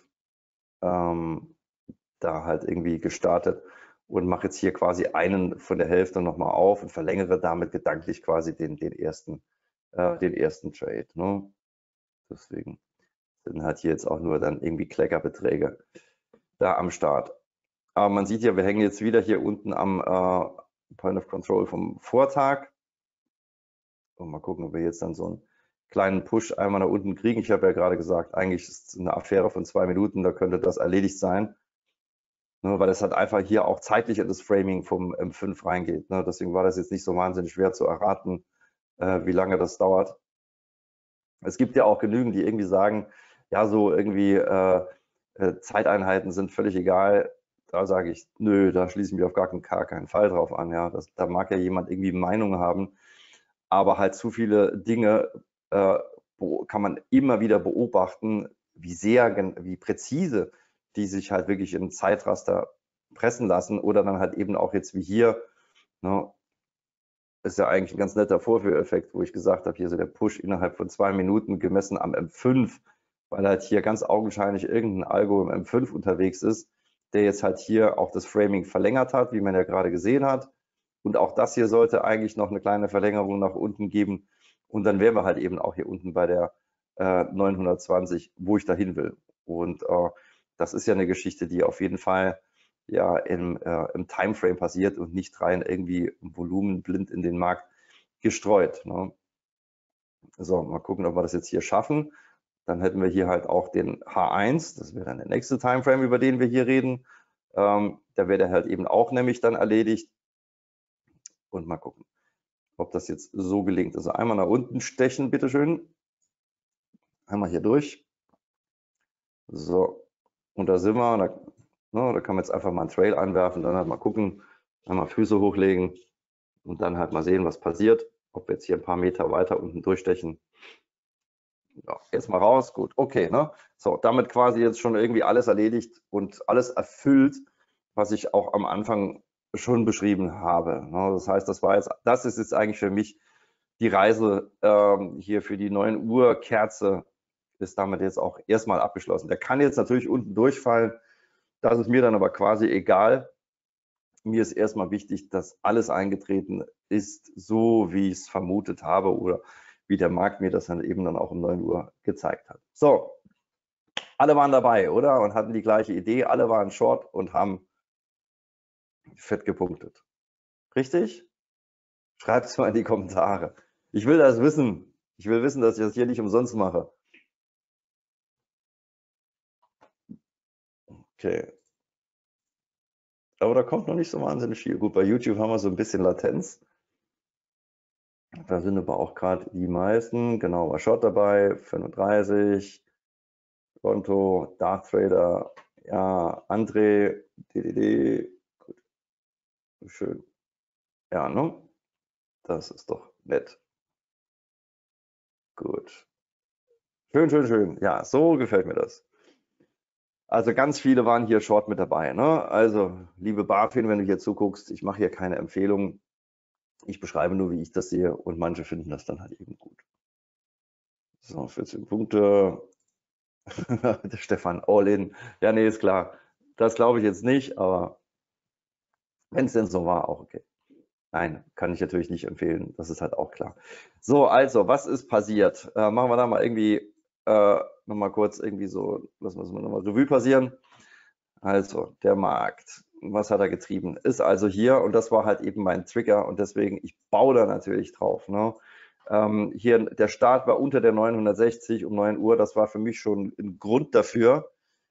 da halt irgendwie gestartet und mache jetzt hier quasi einen von der Hälfte nochmal auf und verlängere damit gedanklich quasi den ersten Trade. Ne? Deswegen sind halt hier jetzt auch nur dann irgendwie Kleckerbeträge da am Start. Aber man sieht ja, wir hängen jetzt wieder hier unten am Point of Control vom Vortag. Und mal gucken, ob wir jetzt dann so einen kleinen Push einmal nach unten kriegen. Ich habe ja gerade gesagt, eigentlich ist es eine Affäre von 2 Minuten, da könnte das erledigt sein. Ne, weil es halt einfach hier auch zeitlich in das Framing vom M5 reingeht. Ne? Deswegen war das jetzt nicht so wahnsinnig schwer zu erraten, wie lange das dauert. Es gibt ja auch genügend, die irgendwie sagen, ja, so irgendwie Zeiteinheiten sind völlig egal. Da sage ich, nö, da schließe ich mich auf gar keinen Fall drauf an. Ja, da mag ja jemand irgendwie Meinung haben, aber halt zu viele Dinge kann man immer wieder beobachten, wie präzise die sich halt wirklich im Zeitraster pressen lassen oder dann halt eben auch jetzt wie hier, ne, ist ja eigentlich ein ganz netter Vorführeffekt, wo ich gesagt habe, hier so der Push innerhalb von 2 Minuten gemessen am M5, weil halt hier ganz augenscheinlich irgendein Algo im M5 unterwegs ist, der jetzt halt hier auch das Framing verlängert hat, wie man ja gerade gesehen hat. Und auch das hier sollte eigentlich noch eine kleine Verlängerung nach unten geben. Und dann wären wir halt eben auch hier unten bei der 920, wo ich dahin will. Und das ist ja eine Geschichte, die auf jeden Fall ja im Timeframe passiert und nicht rein irgendwie im Volumen blind in den Markt gestreut. Ne? So, mal gucken, ob wir das jetzt hier schaffen. Dann hätten wir hier halt auch den H1, das wäre dann der nächste Timeframe, über den wir hier reden. Da wäre der halt eben auch nämlich dann erledigt. Und mal gucken, ob das jetzt so gelingt. Also einmal nach unten stechen, bitteschön. Einmal hier durch. So, und da sind wir. Da kann man jetzt einfach mal einen Trail einwerfen, dann halt mal gucken, einmal Füße hochlegen und dann halt mal sehen, was passiert. Ob wir jetzt hier ein paar Meter weiter unten durchstechen. Ja, jetzt mal raus, gut, okay, ne? So, damit quasi jetzt schon irgendwie alles erledigt und alles erfüllt, was ich auch am Anfang schon beschrieben habe. Ne? Das heißt, das ist jetzt eigentlich für mich die Reise hier für die 9 Uhr Kerze ist damit jetzt auch erstmal abgeschlossen. Der kann jetzt natürlich unten durchfallen, das ist mir dann aber quasi egal. Mir ist erstmal wichtig, dass alles eingetreten ist, so wie ich es vermutet habe oder wie der Markt mir das dann eben dann auch um 9 Uhr gezeigt hat. So, alle waren dabei, oder? Und hatten die gleiche Idee, alle waren short und haben fett gepunktet. Richtig? Schreibt es mal in die Kommentare. Ich will das wissen. Ich will wissen, dass ich das hier nicht umsonst mache. Okay. Aber da kommt noch nicht so wahnsinnig viel. Gut, bei YouTube haben wir so ein bisschen Latenz. Da sind aber auch gerade die meisten. Genau, war Short dabei, 35. Konto, Dark Trader, ja, André, DDD, gut, schön. Ja, ne? Das ist doch nett. Gut. Schön, schön, schön. Ja, so gefällt mir das. Also ganz viele waren hier short mit dabei. Ne? Also, liebe BaFin, wenn du hier zuguckst, ich mache hier keine Empfehlungen. Ich beschreibe nur, wie ich das sehe und manche finden das dann halt eben gut. So, 14 Punkte. Der Stefan, all in. Ja, nee, ist klar. Das glaube ich jetzt nicht, aber wenn es denn so war, auch okay. Nein, kann ich natürlich nicht empfehlen. Das ist halt auch klar. So, also, was ist passiert? Machen wir da mal irgendwie nochmal kurz irgendwie so, lassen wir es mal nochmal Revue passieren. Also, der Markt, was hat er getrieben? Ist also hier, und das war halt eben mein Trigger und deswegen, ich baue da natürlich drauf. Ne? Hier, der Start war unter der 960 um 9 Uhr. Das war für mich schon ein Grund dafür,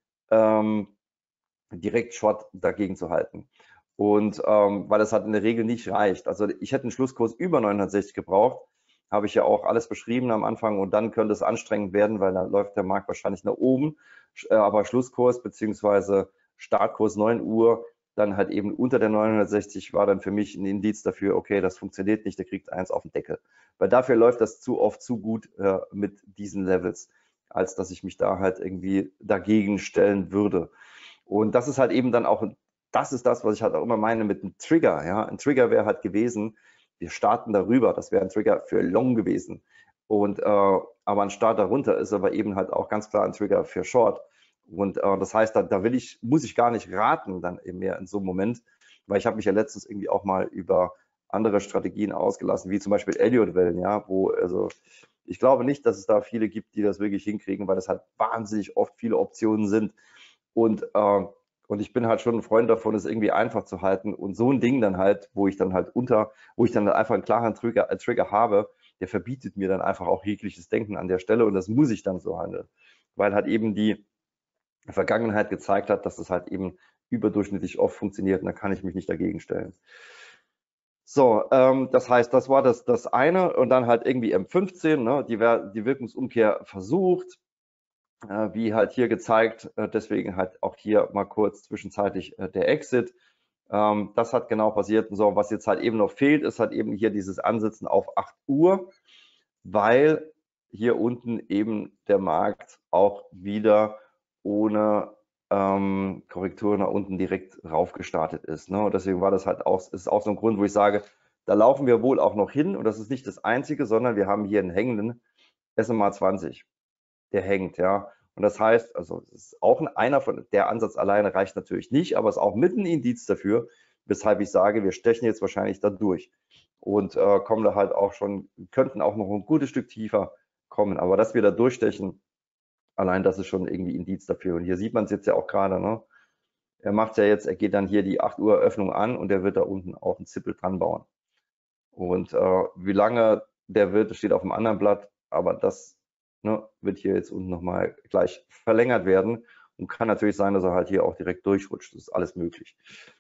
direkt Short dagegen zu halten. Und weil es halt in der Regel nicht reicht. Also ich hätte einen Schlusskurs über 960 gebraucht, habe ich ja auch alles beschrieben am Anfang und dann könnte es anstrengend werden, weil dann läuft der Markt wahrscheinlich nach oben. Aber Schlusskurs bzw. Startkurs 9 Uhr, dann halt eben unter der 960 war dann für mich ein Indiz dafür, okay, das funktioniert nicht, der kriegt eins auf den Deckel. Weil dafür läuft das zu oft zu gut mit diesen Levels, als dass ich mich da halt irgendwie dagegen stellen würde. Und das ist halt eben dann auch, das ist das, was ich halt auch immer meine mit einem Trigger. Ja? Ein Trigger wäre halt gewesen, wir starten darüber, das wäre ein Trigger für Long gewesen. Und aber ein Start darunter ist aber eben halt auch ganz klar ein Trigger für Short. Und das heißt, da muss ich gar nicht raten dann eben mehr in so einem Moment, weil ich habe mich ja letztens irgendwie auch mal über andere Strategien ausgelassen, wie zum Beispiel Elliott-Wellen, ja, wo, also ich glaube nicht, dass es da viele gibt, die das wirklich hinkriegen, weil es halt wahnsinnig oft viele Optionen sind. Und ich bin halt schon ein Freund davon, es irgendwie einfach zu halten. Und so ein Ding dann halt, wo ich dann einfach einen klaren Trigger habe, der verbietet mir dann einfach auch jegliches Denken an der Stelle. Und das muss ich dann so handeln. Weil halt eben die Vergangenheit gezeigt hat, dass das halt eben überdurchschnittlich oft funktioniert. Und da kann ich mich nicht dagegen stellen. So, das heißt, das war das eine. Und dann halt irgendwie M15, ne, die Wirkungsumkehr versucht. Wie halt hier gezeigt, deswegen halt auch hier mal kurz zwischenzeitlich der Exit. Das hat genau passiert. Und so, was jetzt halt eben noch fehlt, ist halt eben hier dieses Ansitzen auf 8 Uhr, weil hier unten eben der Markt auch wieder ohne Korrektur nach unten direkt raufgestartet ist. Ne? Und deswegen war das halt auch, ist auch so ein Grund, wo ich sage, da laufen wir wohl auch noch hin und das ist nicht das Einzige, sondern wir haben hier einen hängenden SMA 20. Der hängt, ja. Und das heißt, also es ist auch einer von, der Ansatz alleine reicht natürlich nicht, aber es ist auch mit ein Indiz dafür, weshalb ich sage, wir stechen jetzt wahrscheinlich da durch und kommen da halt auch schon, könnten auch noch ein gutes Stück tiefer kommen, aber dass wir da durchstechen, allein das ist schon irgendwie Indiz dafür. Und hier sieht man es jetzt ja auch gerade, ne? Er macht ja jetzt, er geht dann hier die 8 Uhr Öffnung an und er wird da unten auch einen Zippel dran bauen. Und wie lange der wird, das steht auf dem anderen Blatt, aber das ne, wird hier jetzt unten nochmal gleich verlängert werden und kann natürlich sein, dass er halt hier auch direkt durchrutscht. Das ist alles möglich.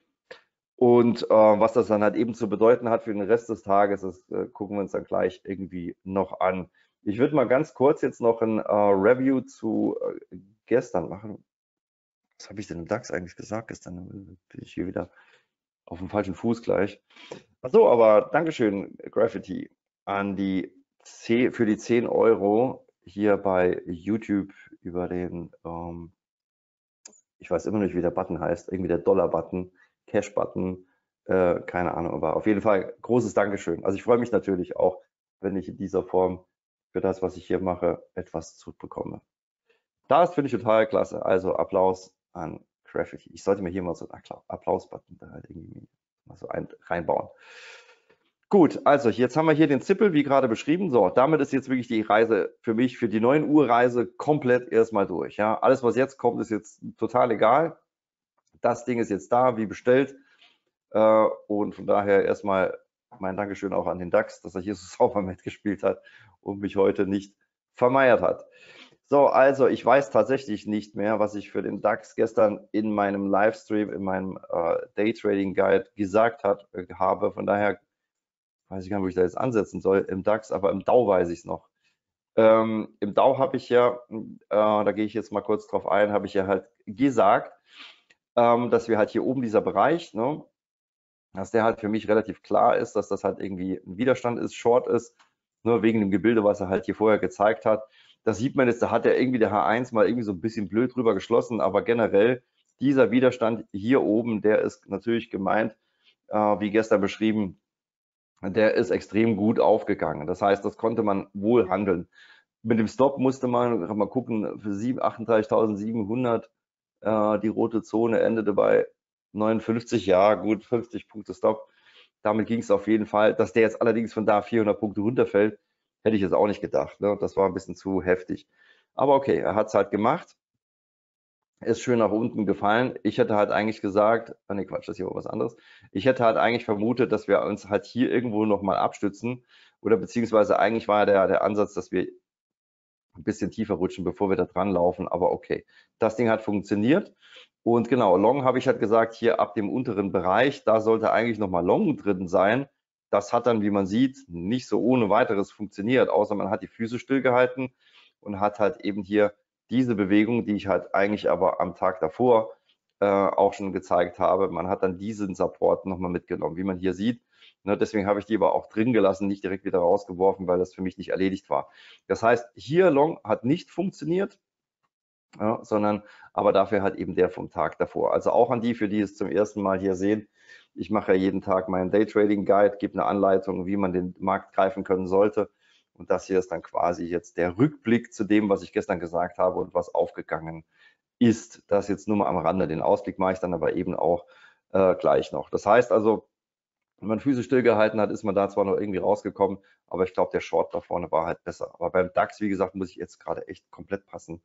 Und was das dann halt eben zu bedeuten hat für den Rest des Tages, das gucken wir uns dann gleich irgendwie noch an. Ich würde mal ganz kurz jetzt noch ein Review zu gestern machen. Was habe ich denn im DAX eigentlich gesagt gestern? Bin ich hier wieder auf dem falschen Fuß gleich. Achso, aber Dankeschön, Graffiti, an für die 10 Euro hier bei YouTube über den, ich weiß immer nicht, wie der Button heißt, irgendwie der Dollar-Button, Cash-Button, keine Ahnung, aber auf jeden Fall großes Dankeschön. Also ich freue mich natürlich auch, wenn ich in dieser Form für das, was ich hier mache, etwas zurückbekomme. Das finde ich total klasse. Also Applaus an Graffiti. Ich sollte mir hier mal so einen Applaus-Button da halt irgendwie mal so reinbauen. Gut, also jetzt haben wir hier den Zippel, wie gerade beschrieben. So, damit ist jetzt wirklich die Reise für mich, für die 9 Uhr Reise komplett erstmal durch. Ja, alles, was jetzt kommt, ist jetzt total egal. Das Ding ist jetzt da, wie bestellt. Und von daher erstmal mein Dankeschön auch an den DAX, dass er hier so sauber mitgespielt hat und mich heute nicht vermeiert hat. So, also ich weiß tatsächlich nicht mehr, was ich für den DAX gestern in meinem Livestream, in meinem Daytrading Guide gesagt habe. Von daher weiß ich gar nicht, wo ich da jetzt ansetzen soll im DAX, aber im DAU weiß ich es noch. Im DAU habe ich ja, da gehe ich jetzt mal kurz drauf ein, habe ich ja halt gesagt, dass wir halt hier oben dieser Bereich, ne, dass der halt für mich relativ klar ist, dass das halt irgendwie ein Widerstand ist, Short ist, nur wegen dem Gebilde, was er halt hier vorher gezeigt hat. Das sieht man jetzt, da hat er irgendwie der H1 mal irgendwie so ein bisschen blöd drüber geschlossen, aber generell dieser Widerstand hier oben, der ist natürlich gemeint, wie gestern beschrieben, der ist extrem gut aufgegangen. Das heißt, das konnte man wohl handeln. Mit dem Stop musste man mal gucken, für 38.700 die rote Zone endete bei 59, ja gut, 50 Punkte Stop. Damit ging es auf jeden Fall. Dass der jetzt allerdings von da 400 Punkte runterfällt, hätte ich jetzt auch nicht gedacht. Ne? Das war ein bisschen zu heftig. Aber okay, er hat es halt gemacht. Ist schön nach unten gefallen. Ich hätte halt eigentlich gesagt, nee, Quatsch, das hier war was anderes. Ich hätte halt eigentlich vermutet, dass wir uns halt hier irgendwo nochmal abstützen oder beziehungsweise eigentlich war ja der Ansatz, dass wir ein bisschen tiefer rutschen, bevor wir da dran laufen, aber okay. Das Ding hat funktioniert und genau, Long habe ich halt gesagt, hier ab dem unteren Bereich, da sollte eigentlich nochmal Long drin sein. Das hat dann, wie man sieht, nicht so ohne weiteres funktioniert, außer man hat die Füße stillgehalten und hat halt eben hier diese Bewegung, die ich halt eigentlich aber am Tag davor auch schon gezeigt habe. Man hat dann diesen Support nochmal mitgenommen, wie man hier sieht. Ne, deswegen habe ich die aber auch drin gelassen, nicht direkt wieder rausgeworfen, weil das für mich nicht erledigt war. Das heißt, hier Long hat nicht funktioniert, ja, sondern aber dafür halt eben der vom Tag davor. Also auch an die, für die es zum ersten Mal hier sehen. Ich mache ja jeden Tag meinen Daytrading Guide, gebe eine Anleitung, wie man den Markt greifen können sollte. Und das hier ist dann quasi jetzt der Rückblick zu dem, was ich gestern gesagt habe und was aufgegangen ist. Das jetzt nur mal am Rande. Den Ausblick mache ich dann aber eben auch gleich noch. Das heißt also, wenn man Füße stillgehalten hat, ist man da zwar noch irgendwie rausgekommen, aber ich glaube, der Short da vorne war halt besser. Aber beim DAX, wie gesagt, muss ich jetzt gerade echt komplett passen.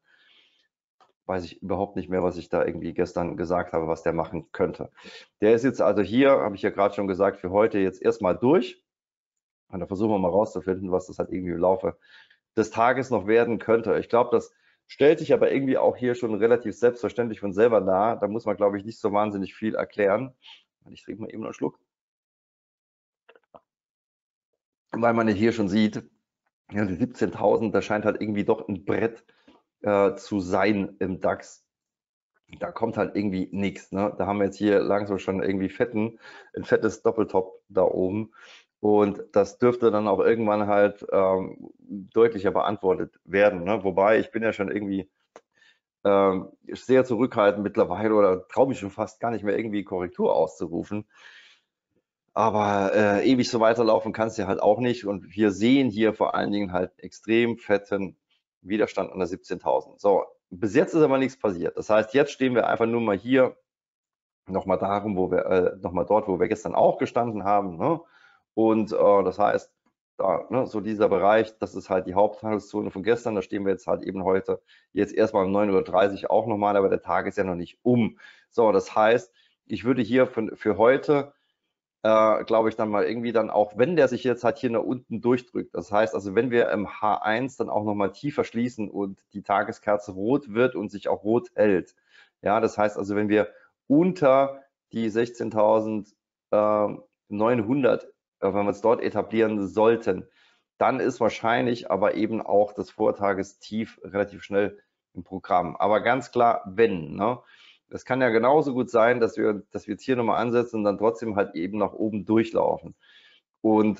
Weiß ich überhaupt nicht mehr, was ich da irgendwie gestern gesagt habe, was der machen könnte. Der ist jetzt also hier, habe ich ja gerade schon gesagt, für heute jetzt erstmal durch. Und da versuchen wir mal rauszufinden, was das halt irgendwie im Laufe des Tages noch werden könnte. Ich glaube, das stellt sich aber irgendwie auch hier schon relativ selbstverständlich von selber dar. Da muss man, glaube ich, nicht so wahnsinnig viel erklären. Ich trinke mal eben noch einen Schluck. Weil man hier schon sieht, ja, die 17.000, da scheint halt irgendwie doch ein Brett zu sein im DAX. Da kommt halt irgendwie nichts. Ne? Da haben wir jetzt hier langsam schon irgendwie ein fettes Doppeltop da oben. Und das dürfte dann auch irgendwann halt deutlicher beantwortet werden. Ne? Wobei, ich bin ja schon irgendwie sehr zurückhaltend mittlerweile oder traue mich schon fast gar nicht mehr irgendwie Korrektur auszurufen. Aber ewig so weiterlaufen kannst du halt auch nicht. Und wir sehen hier vor allen Dingen halt extrem fetten Widerstand an der 17.000. So, bis jetzt ist aber nichts passiert. Das heißt, jetzt stehen wir einfach nur mal hier nochmal darum, wo wir nochmal dort, wo wir gestern auch gestanden haben. Ne? Und das heißt, da, ne, so dieser Bereich, das ist halt die Haupthandelszone von gestern. Da stehen wir jetzt halt eben heute jetzt erstmal um 9:30 Uhr auch nochmal, aber der Tag ist ja noch nicht um. So, das heißt, ich würde hier für heute glaube ich, dann mal irgendwie dann auch, wenn der sich jetzt halt hier nach unten durchdrückt. Das heißt also, wenn wir im H1 dann auch nochmal tiefer schließen und die Tageskerze rot wird und sich auch rot hält. Ja, das heißt also, wenn wir unter die 16.900, wenn wir es dort etablieren sollten, dann ist wahrscheinlich aber eben auch das Vortagestief relativ schnell im Programm. Aber ganz klar, wenn, ne? Es kann ja genauso gut sein, dass wir jetzt hier nochmal ansetzen und dann trotzdem halt eben nach oben durchlaufen. Und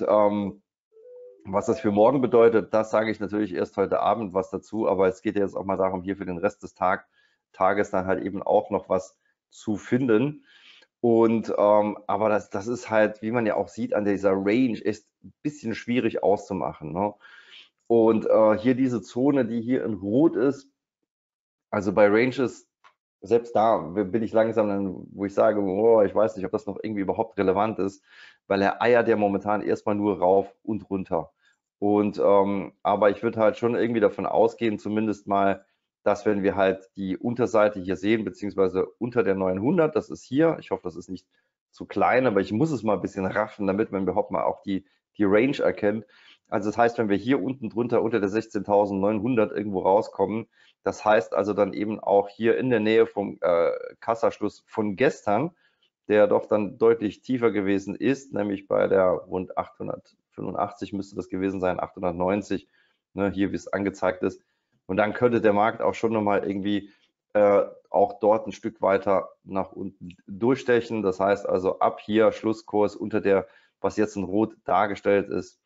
was das für morgen bedeutet, das sage ich natürlich erst heute Abend was dazu, aber es geht ja jetzt auch mal darum, hier für den Rest des Tages dann halt eben auch noch was zu finden. Und aber das ist halt, wie man ja auch sieht, an dieser Range ist ein bisschen schwierig auszumachen. Ne? Und hier diese Zone, die hier in Rot ist, also bei Ranges, selbst da bin ich langsam dann, wo ich sage, oh, ich weiß nicht, ob das noch irgendwie überhaupt relevant ist, weil er eiert ja momentan erstmal nur rauf und runter. Und aber ich würde halt schon irgendwie davon ausgehen, zumindest mal, dass wenn wir halt die Unterseite hier sehen, beziehungsweise unter der 900, das ist hier, ich hoffe, das ist nicht zu klein, aber ich muss es mal ein bisschen raffen, damit man überhaupt mal auch die Range erkennt. Also das heißt, wenn wir hier unten drunter unter der 16.900 irgendwo rauskommen, das heißt also dann eben auch hier in der Nähe vom Kassaschluss von gestern, der doch dann deutlich tiefer gewesen ist, nämlich bei der rund 885 müsste das gewesen sein, 890, ne, hier wie es angezeigt ist. Und dann könnte der Markt auch schon nochmal irgendwie auch dort ein Stück weiter nach unten durchstechen. Das heißt also ab hier Schlusskurs unter der, was jetzt in Rot dargestellt ist,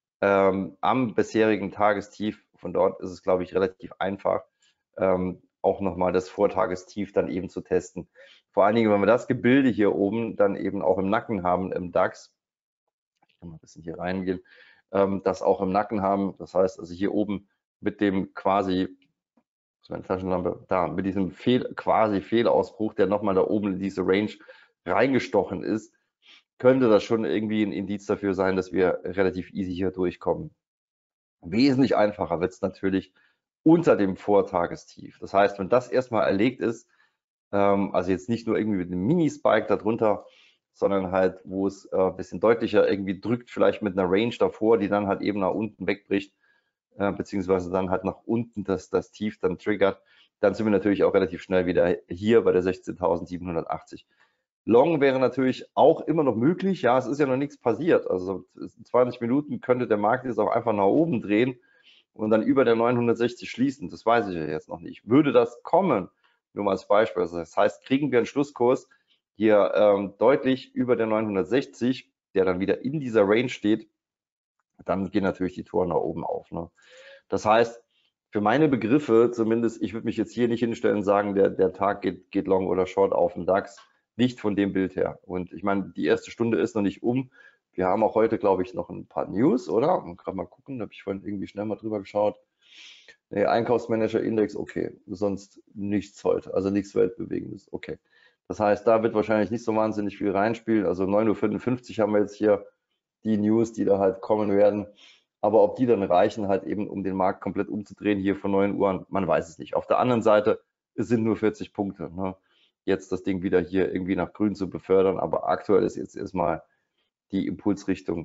am bisherigen Tagestief. Von dort ist es, glaube ich, relativ einfach, auch nochmal das Vortagestief dann eben zu testen. Vor allen Dingen, wenn wir das Gebilde hier oben dann eben auch im Nacken haben, im DAX, ich kann mal ein bisschen hier reingehen, das auch im Nacken haben. Das heißt also hier oben mit dem quasi, meine Taschenlampe, da, mit diesem quasi Fehlausbruch, der nochmal da oben in diese Range reingestochen ist, könnte das schon irgendwie ein Indiz dafür sein, dass wir relativ easy hier durchkommen. Wesentlich einfacher wird es natürlich unter dem Vortagestief. Das heißt, wenn das erstmal erlegt ist, also jetzt nicht nur irgendwie mit einem Mini-Spike darunter, sondern halt, wo es ein bisschen deutlicher irgendwie drückt, vielleicht mit einer Range davor, die dann halt eben nach unten wegbricht, beziehungsweise dann halt nach unten das Tief dann triggert, dann sind wir natürlich auch relativ schnell wieder hier bei der 16.780. Long wäre natürlich auch immer noch möglich. Ja, es ist ja noch nichts passiert. Also in 20 Minuten könnte der Markt jetzt auch einfach nach oben drehen und dann über der 960 schließen. Das weiß ich ja jetzt noch nicht. Würde das kommen, nur mal als Beispiel, also das heißt, kriegen wir einen Schlusskurs hier deutlich über der 960, der dann wieder in dieser Range steht, dann gehen natürlich die Toren nach oben auf. Ne? Das heißt, für meine Begriffe zumindest, ich würde mich jetzt hier nicht hinstellen und sagen, der Tag geht long oder short auf den DAX. Nicht von dem Bild her. Und ich meine, die erste Stunde ist noch nicht um. Wir haben auch heute, glaube ich, noch ein paar News, oder? Und gerade mal gucken, da habe ich vorhin irgendwie schnell mal drüber geschaut. Nee, Einkaufsmanager-Index, okay. Sonst nichts heute, also nichts Weltbewegendes, okay. Das heißt, da wird wahrscheinlich nicht so wahnsinnig viel reinspielen. Also 9:55 Uhr haben wir jetzt hier die News, die da halt kommen werden. Aber ob die dann reichen, halt eben, um den Markt komplett umzudrehen, hier von 9 Uhr, man weiß es nicht. Auf der anderen Seite, es sind nur 40 Punkte. Ne? Jetzt das Ding wieder hier irgendwie nach grün zu befördern, aber aktuell ist jetzt erstmal die Impulsrichtung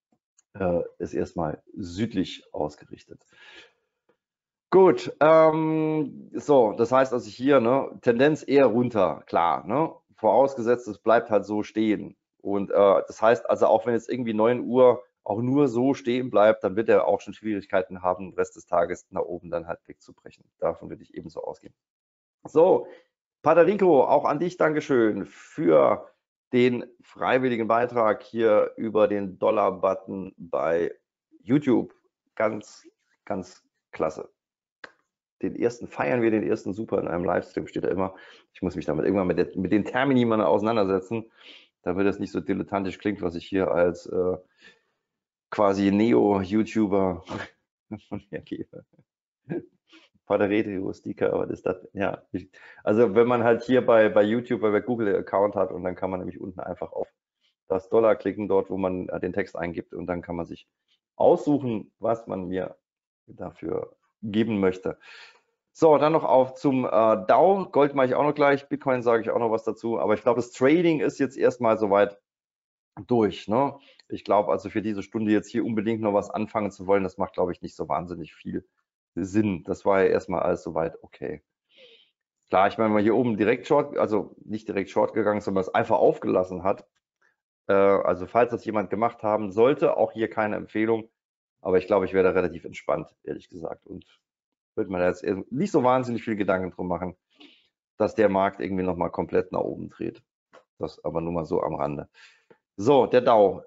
ist erstmal südlich ausgerichtet. Gut, so, das heißt also hier, ne, Tendenz eher runter, klar, ne, vorausgesetzt, es bleibt halt so stehen. Und das heißt also, auch wenn jetzt irgendwie 9 Uhr auch nur so stehen bleibt, dann wird er auch schon Schwierigkeiten haben, den Rest des Tages nach oben dann halt wegzubrechen. Davon würde ich ebenso ausgehen. So, Padarico, auch an dich Dankeschön für den freiwilligen Beitrag hier über den Dollar-Button bei YouTube. Ganz, ganz klasse. Den ersten feiern wir, den ersten super in einem Livestream, steht da immer. Ich muss mich damit irgendwann mit den Termini mal auseinandersetzen, damit das nicht so dilettantisch klingt, was ich hier als quasi Neo-YouTuber von mir gebe. Paderetico-Sticker, aber das, ja. Also wenn man halt hier bei YouTube, bei Google Account hat und dann kann man nämlich unten einfach auf das Dollar klicken, dort wo man den Text eingibt und dann kann man sich aussuchen, was man mir dafür geben möchte. So, dann noch auf zum DAO. Gold mache ich auch noch gleich, Bitcoin sage ich auch noch was dazu, aber ich glaube, das Trading ist jetzt erstmal soweit durch. Ne? Ich glaube also für diese Stunde jetzt hier unbedingt noch was anfangen zu wollen, das macht, glaube ich, nicht so wahnsinnig viel Sinn. Das war ja erstmal alles soweit okay. Klar, ich meine, wenn man hier oben direkt Short, also nicht direkt Short gegangen, sondern es einfach aufgelassen hat. Also falls das jemand gemacht haben sollte, auch hier keine Empfehlung. Aber ich glaube, ich wäre da relativ entspannt, ehrlich gesagt. Und würde mir da jetzt nicht so wahnsinnig viel Gedanken drum machen, dass der Markt irgendwie nochmal komplett nach oben dreht. Das aber nur mal so am Rande. So, der Dow.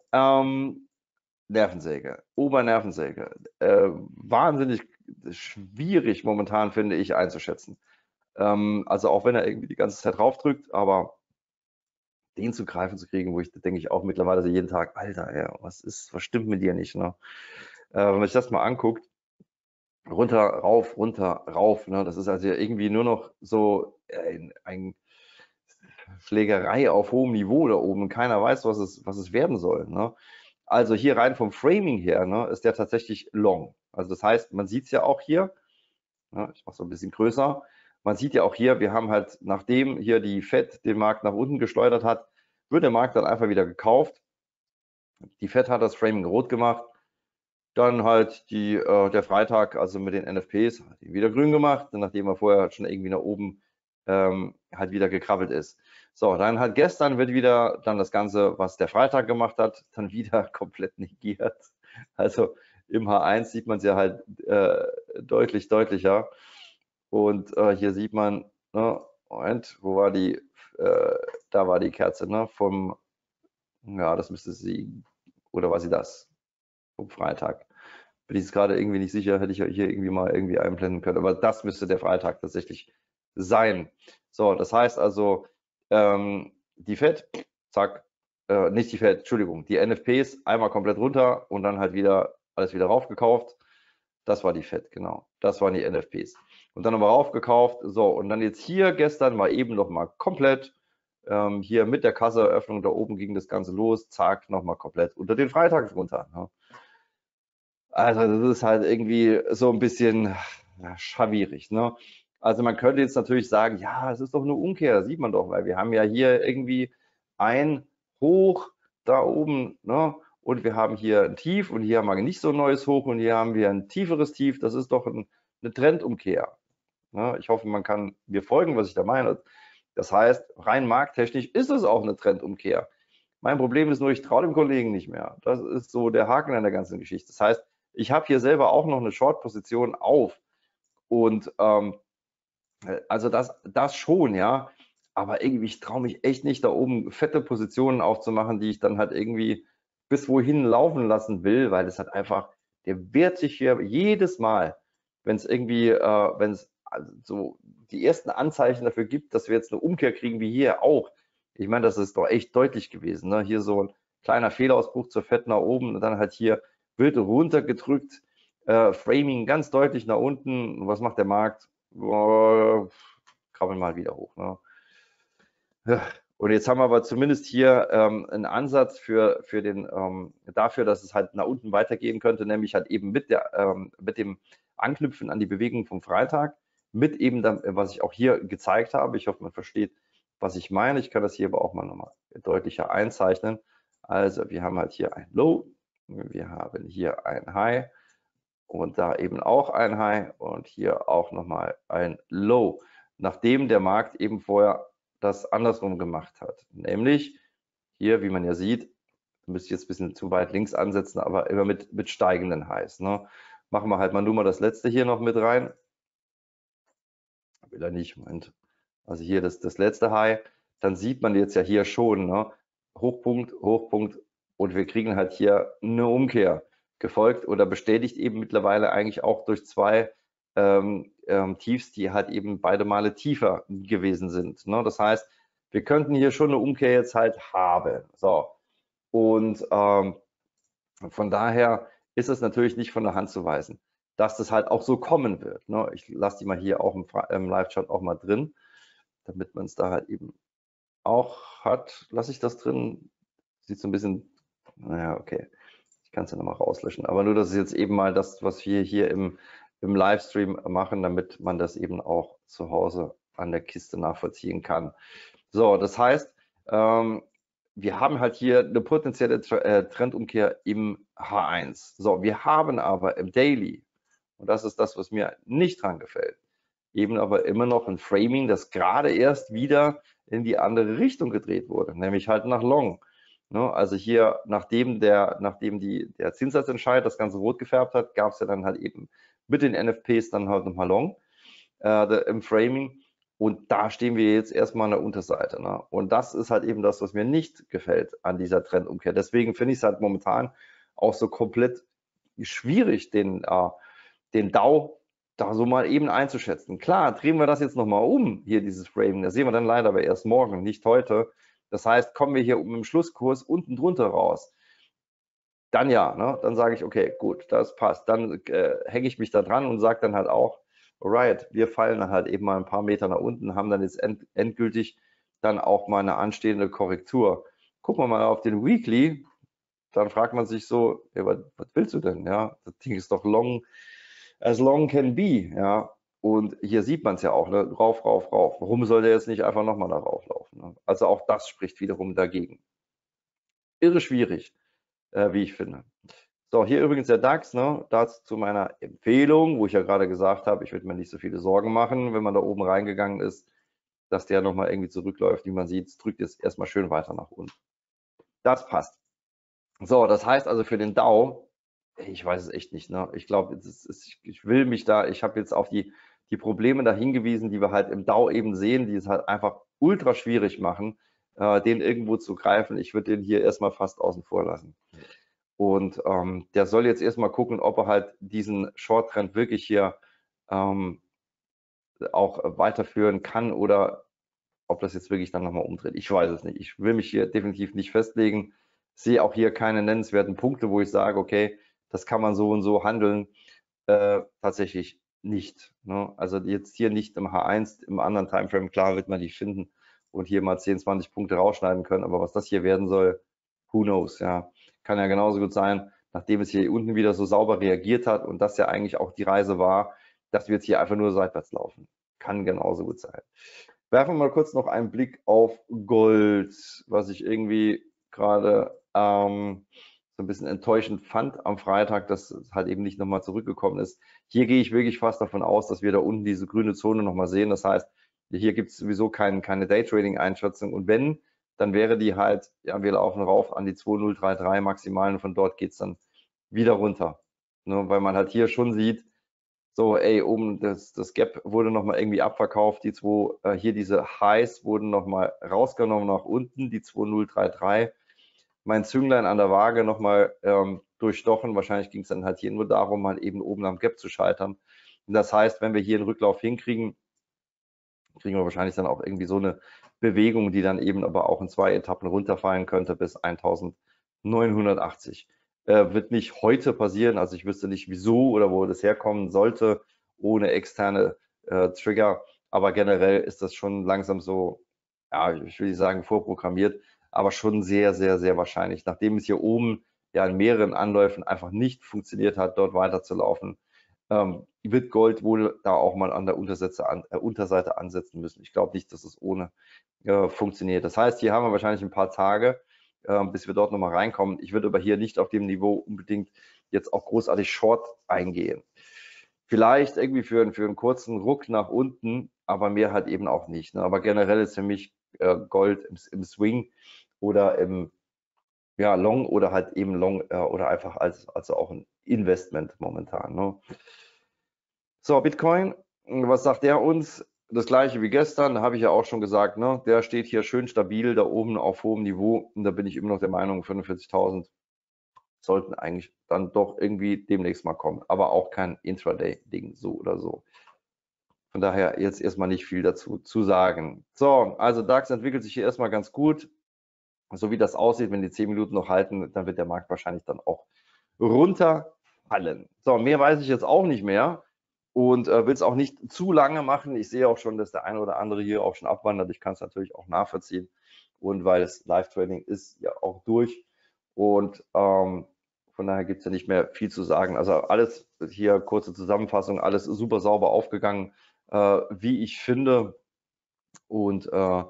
Nervensäge, Obernervensäge. Wahnsinnig schwierig momentan, finde ich, einzuschätzen. Also auch wenn er irgendwie die ganze Zeit draufdrückt, aber den zu greifen zu kriegen, wo ich denke ich auch mittlerweile so jeden Tag, Alter, ja, was stimmt mit dir nicht, ne? Wenn man sich das mal anguckt, runter, rauf, ne? Das ist also irgendwie nur noch so ein Schlägerei auf hohem Niveau da oben. Keiner weiß, was es werden soll, ne? Also hier rein vom Framing her, ne, ist der tatsächlich long. Also das heißt, man sieht es ja auch hier, ne, ich mache es so ein bisschen größer, man sieht ja auch hier, wir haben halt, nachdem hier die Fed den Markt nach unten geschleudert hat, wird der Markt dann einfach wieder gekauft. Die Fed hat das Framing rot gemacht, dann halt der Freitag, also mit den NFPs, hat ihn wieder grün gemacht, nachdem er vorher schon irgendwie nach oben halt wieder gekrabbelt ist. So, dann halt gestern wird wieder dann das Ganze, was der Freitag gemacht hat, dann wieder komplett negiert. Also im H1 sieht man es ja halt deutlich deutlicher. Und hier sieht man, ne, Moment, wo war die, da war die Kerze, ne, ja, das müsste sie, oder war sie das? Vom Freitag. Bin ich jetzt gerade irgendwie nicht sicher, hätte ich ja hier irgendwie mal irgendwie einblenden können. Aber das müsste der Freitag tatsächlich sein. So, das heißt also, die Fed, zack, nicht die Fed, Entschuldigung, die NFPs einmal komplett runter und dann halt wieder alles wieder raufgekauft. Das war die Fed, genau. Das waren die NFPs. Und dann aber raufgekauft. So, und dann jetzt hier gestern mal eben nochmal komplett. Hier mit der Kasseeröffnung da oben ging das Ganze los. Zack, nochmal komplett unter den Freitag runter. Ne? Also das ist halt irgendwie so ein bisschen schwierig. Ne? Also man könnte jetzt natürlich sagen, ja, es ist doch eine Umkehr, sieht man doch, weil wir haben ja hier irgendwie ein Hoch da oben, ne? Und wir haben hier ein Tief und hier haben wir nicht so ein neues Hoch und hier haben wir ein tieferes Tief. Das ist doch eine Trendumkehr. Ne? Ich hoffe, man kann mir folgen, was ich da meine. Das heißt, rein markttechnisch ist es auch eine Trendumkehr. Mein Problem ist nur, ich traue dem Kollegen nicht mehr. Das ist so der Haken an der ganzen Geschichte. Das heißt, ich habe hier selber auch noch eine Short-Position auf. Und also das schon, ja. Aber irgendwie, ich traue mich echt nicht, da oben fette Positionen aufzumachen, die ich dann halt irgendwie bis wohin laufen lassen will, weil es halt einfach, der wehrt sich hier jedes Mal, wenn es irgendwie, wenn es also so die ersten Anzeichen dafür gibt, dass wir jetzt eine Umkehr kriegen, wie hier auch. Ich meine, das ist doch echt deutlich gewesen. Ne? Hier so ein kleiner Fehlausbruch zur Fett nach oben und dann halt hier wild runtergedrückt, Framing ganz deutlich nach unten. Was macht der Markt? Krabbeln mal wieder hoch. Ne? Ja, und jetzt haben wir aber zumindest hier einen Ansatz dafür, dass es halt nach unten weitergehen könnte, nämlich halt eben mit dem Anknüpfen an die Bewegung vom Freitag, mit eben, was ich auch hier gezeigt habe. Ich hoffe, man versteht, was ich meine. Ich kann das hier aber auch mal nochmal deutlicher einzeichnen. Also wir haben halt hier ein Low, wir haben hier ein High und da eben auch ein High und hier auch nochmal ein Low, nachdem der Markt eben vorher das andersrum gemacht hat. Nämlich hier, wie man ja sieht, müsste ich jetzt ein bisschen zu weit links ansetzen, aber immer mit steigenden Highs. Ne? Machen wir halt mal nur mal das letzte hier noch mit rein. Will er nicht, Moment. Also hier das letzte High, dann sieht man jetzt ja hier schon, ne? Hochpunkt, Hochpunkt und wir kriegen halt hier eine Umkehr gefolgt oder bestätigt eben mittlerweile eigentlich auch durch zwei Tiefs, die halt eben beide Male tiefer gewesen sind. Ne? Das heißt, wir könnten hier schon eine Umkehr jetzt halt haben. So. Und von daher ist es natürlich nicht von der Hand zu weisen, dass das halt auch so kommen wird. Ne? Ich lasse die mal hier auch im Live-Chat auch mal drin, damit man es da halt eben auch hat. Lasse ich das drin? Sieht so ein bisschen, naja, okay. Ich kann es ja nochmal rauslöschen. Aber nur, das ist jetzt eben mal das, was wir hier im Livestream machen, damit man das eben auch zu Hause an der Kiste nachvollziehen kann. So, das heißt, wir haben halt hier eine potenzielle Trendumkehr im H1. So, wir haben aber im Daily, und das ist das, was mir nicht dran gefällt, eben aber immer noch ein Framing, das gerade erst wieder in die andere Richtung gedreht wurde, nämlich halt nach Long. Ne? Also hier, nachdem der Zinssatzentscheid das Ganze rot gefärbt hat, gab es ja dann halt eben mit den NFPs dann halt nochmal Long im Framing. Und da stehen wir jetzt erstmal an der Unterseite. Ne? Und das ist halt eben das, was mir nicht gefällt an dieser Trendumkehr. Deswegen finde ich es halt momentan auch so komplett schwierig, den Dow da so mal eben einzuschätzen. Klar, drehen wir das jetzt nochmal um, hier dieses Framing. Das sehen wir dann leider aber erst morgen, nicht heute. Das heißt, kommen wir hier mit dem Schlusskurs unten drunter raus, dann ja, ne? Dann sage ich, okay, gut, das passt. Dann hänge ich mich da dran und sage dann halt auch, alright, wir fallen dann halt eben mal ein paar Meter nach unten, haben dann jetzt endgültig dann auch mal eine anstehende Korrektur. Gucken wir mal auf den Weekly, dann fragt man sich so, ja, was willst du denn? Ja, das Ding ist doch long as long can be, ja. Und hier sieht man es ja auch, ne? Rauf, rauf, rauf. Warum soll der jetzt nicht einfach nochmal da rauflaufen? Ne? Also auch das spricht wiederum dagegen. Irre schwierig, wie ich finde. So, hier übrigens der DAX, ne? Das zu meiner Empfehlung, wo ich ja gerade gesagt habe, ich würde mir nicht so viele Sorgen machen, wenn man da oben reingegangen ist, dass der nochmal irgendwie zurückläuft. Wie man sieht, es drückt jetzt erstmal schön weiter nach unten. Das passt. So, das heißt also für den Dow, ich weiß es echt nicht. Ne? Ich glaube, ich will mich da, ich habe jetzt auf die Probleme da hingewiesen, die wir halt im Dow eben sehen, die es halt einfach ultra schwierig machen, den irgendwo zu greifen. Ich würde den hier erstmal fast außen vor lassen. Und der soll jetzt erstmal gucken, ob er halt diesen Short-Trend wirklich hier auch weiterführen kann oder ob das jetzt wirklich dann nochmal umdreht. Ich weiß es nicht. Ich will mich hier definitiv nicht festlegen. Sehe auch hier keine nennenswerten Punkte, wo ich sage, okay, das kann man so und so handeln. Tatsächlich nicht. Ne? Also jetzt hier nicht im H1, im anderen Timeframe, klar wird man die finden und hier mal 10, 20 Punkte rausschneiden können. Aber was das hier werden soll, who knows, ja. Kann ja genauso gut sein, nachdem es hier unten wieder so sauber reagiert hat und das ja eigentlich auch die Reise war, dass wir jetzt hier einfach nur seitwärts laufen. Kann genauso gut sein. Werfen wir mal kurz noch einen Blick auf Gold, was ich irgendwie gerade so ein bisschen enttäuschend fand am Freitag, dass es halt eben nicht nochmal zurückgekommen ist. Hier gehe ich wirklich fast davon aus, dass wir da unten diese grüne Zone nochmal sehen. Das heißt, hier gibt es sowieso keine Daytrading-Einschätzung. Und wenn, dann wäre die halt, ja, wir laufen rauf an die 2033 maximal und von dort geht es dann wieder runter. Ne, weil man halt hier schon sieht, so, ey, oben das Gap wurde nochmal irgendwie abverkauft. Die hier diese Highs wurden nochmal rausgenommen nach unten, die 2033. Mein Zünglein an der Waage nochmal durchstochen. Wahrscheinlich ging es dann halt hier nur darum, halt eben oben am Gap zu scheitern. Und das heißt, wenn wir hier einen Rücklauf hinkriegen, kriegen wir wahrscheinlich dann auch irgendwie so eine Bewegung, die dann eben aber auch in 2 Etappen runterfallen könnte bis 1980. Wird nicht heute passieren, also ich wüsste nicht wieso oder wo das herkommen sollte, ohne externe Trigger, aber generell ist das schon langsam so, ja, ich will nicht sagen vorprogrammiert, aber schon sehr, sehr, sehr wahrscheinlich, nachdem es hier oben ja in mehreren Anläufen einfach nicht funktioniert hat, dort weiterzulaufen, wird Gold wohl da auch mal an der Unterseite ansetzen müssen. Ich glaube nicht, dass es ohne funktioniert. Das heißt, hier haben wir wahrscheinlich ein paar Tage, bis wir dort nochmal reinkommen. Ich würde aber hier nicht auf dem Niveau unbedingt jetzt auch großartig Short eingehen. Vielleicht irgendwie für einen kurzen Ruck nach unten, aber mehr halt eben auch nicht. Ne? Aber generell ist für mich Gold im Swing oder im Long oder halt eben Long oder einfach also auch ein Investment momentan. Ne? So, Bitcoin, was sagt der uns? Das gleiche wie gestern, da habe ich ja auch schon gesagt, ne? Der steht hier schön stabil da oben auf hohem Niveau und da bin ich immer noch der Meinung, 45.000 sollten eigentlich dann doch irgendwie demnächst mal kommen, aber auch kein Intraday-Ding, so oder so. Von daher jetzt erstmal nicht viel dazu zu sagen. So, also DAX entwickelt sich hier erstmal ganz gut. So wie das aussieht, wenn die 10 Minuten noch halten, dann wird der Markt wahrscheinlich dann auch runterfallen. So, mehr weiß ich jetzt auch nicht mehr und will es auch nicht zu lange machen. Ich sehe auch schon, dass der eine oder andere hier auch schon abwandert. Ich kann es natürlich auch nachvollziehen. Und weil es Live-Trading ist, ja auch durch. Und von daher gibt es ja nicht mehr viel zu sagen. Also alles hier, kurze Zusammenfassung, alles super sauber aufgegangen, wie ich finde. Und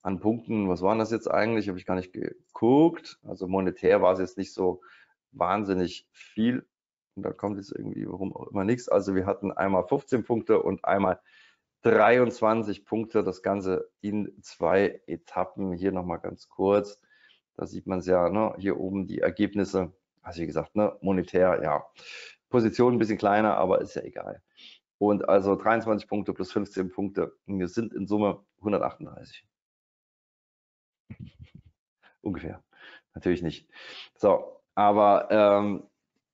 an Punkten, was waren das jetzt eigentlich? Habe ich gar nicht geguckt. Also monetär war es jetzt nicht so wahnsinnig viel. Und da kommt jetzt irgendwie, warum auch immer, nichts. Also wir hatten einmal 15 Punkte und einmal 23 Punkte. Das Ganze in 2 Etappen. Hier nochmal ganz kurz. Da sieht man es ja, ne? Hier oben die Ergebnisse. Also wie gesagt, ne? Monetär, ja. Position ein bisschen kleiner, aber ist ja egal. Und also 23 Punkte plus 15 Punkte. Und wir sind in Summe 138. Ungefähr. Natürlich nicht. So, aber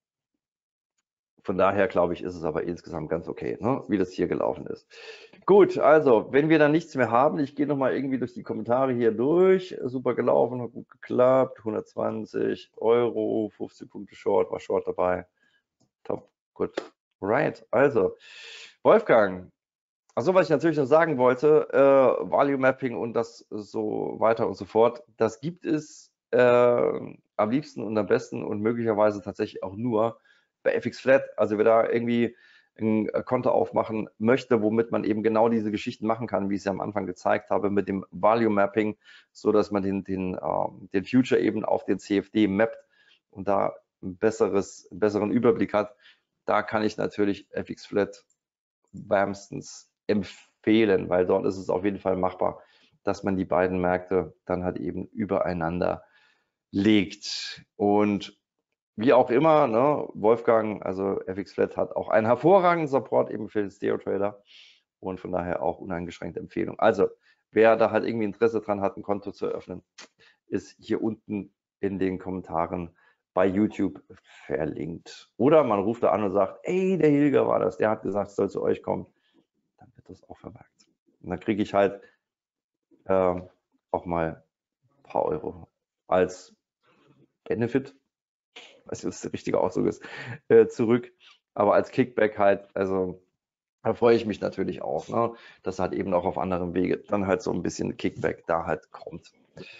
von daher glaube ich, ist es aber insgesamt ganz okay, ne, wie das hier gelaufen ist. Gut, also, wenn wir dann nichts mehr haben, ich gehe nochmal irgendwie durch die Kommentare hier durch. Super gelaufen, hat gut geklappt. 120 Euro, 15 Punkte Short, war Short dabei. Top, gut. Right, also, Wolfgang. Achso, was ich natürlich noch sagen wollte, Value Mapping und das so weiter und so fort, das gibt es am liebsten und am besten und möglicherweise tatsächlich auch nur bei FX Flat. Also wer da irgendwie ein Konto aufmachen möchte, womit man eben genau diese Geschichten machen kann, wie ich es ja am Anfang gezeigt habe, mit dem Value Mapping, so dass man den Future eben auf den CFD mappt und da einen besseren Überblick hat, da kann ich natürlich FX Flat wärmstens empfehlen, weil dort ist es auf jeden Fall machbar, dass man die beiden Märkte dann halt eben übereinander legt. Und wie auch immer, ne, Wolfgang, also FX Flat hat auch einen hervorragenden Support eben für den Stereo-Trader und von daher auch uneingeschränkte Empfehlung. Also wer da halt irgendwie Interesse dran hat, ein Konto zu eröffnen, ist hier unten in den Kommentaren bei YouTube verlinkt. Oder man ruft da an und sagt, ey, der Hilger war das, der hat gesagt, es soll zu euch kommen. Dann wird das auch vermerkt. Und dann kriege ich halt auch mal ein paar Euro als Benefit, weiß nicht, was der richtige Ausdruck ist, zurück. Aber als Kickback halt, also da freue ich mich natürlich auch, ne, dass halt eben auch auf anderem Wege dann halt so ein bisschen Kickback da halt kommt.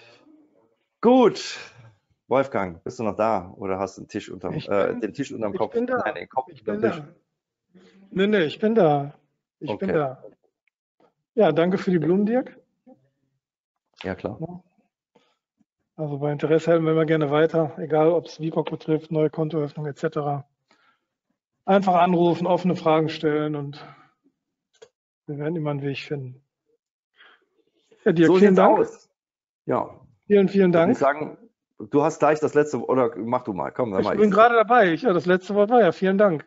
Gut, Wolfgang, bist du noch da oder hast du den Tisch unterm Kopf? Ich bin da. Nein, den Kopf Ich unterm bin Tisch. da. Nee, ich bin da. Ich bin da. Ja, danke für die Blumen, Dirk. Ja, klar. Also bei Interesse helfen wir immer gerne weiter, egal ob es VPOC betrifft, neue Kontoöffnung etc. Einfach anrufen, offene Fragen stellen und wir werden immer einen Weg finden. Ja, Dirk, So vielen sieht's Dank. aus. Ja. Vielen Dank. Ich sagen, du hast gleich das letzte, oder mach du mal, komm. Ich bin gerade dabei. Ja, das letzte Wort war ja, vielen Dank.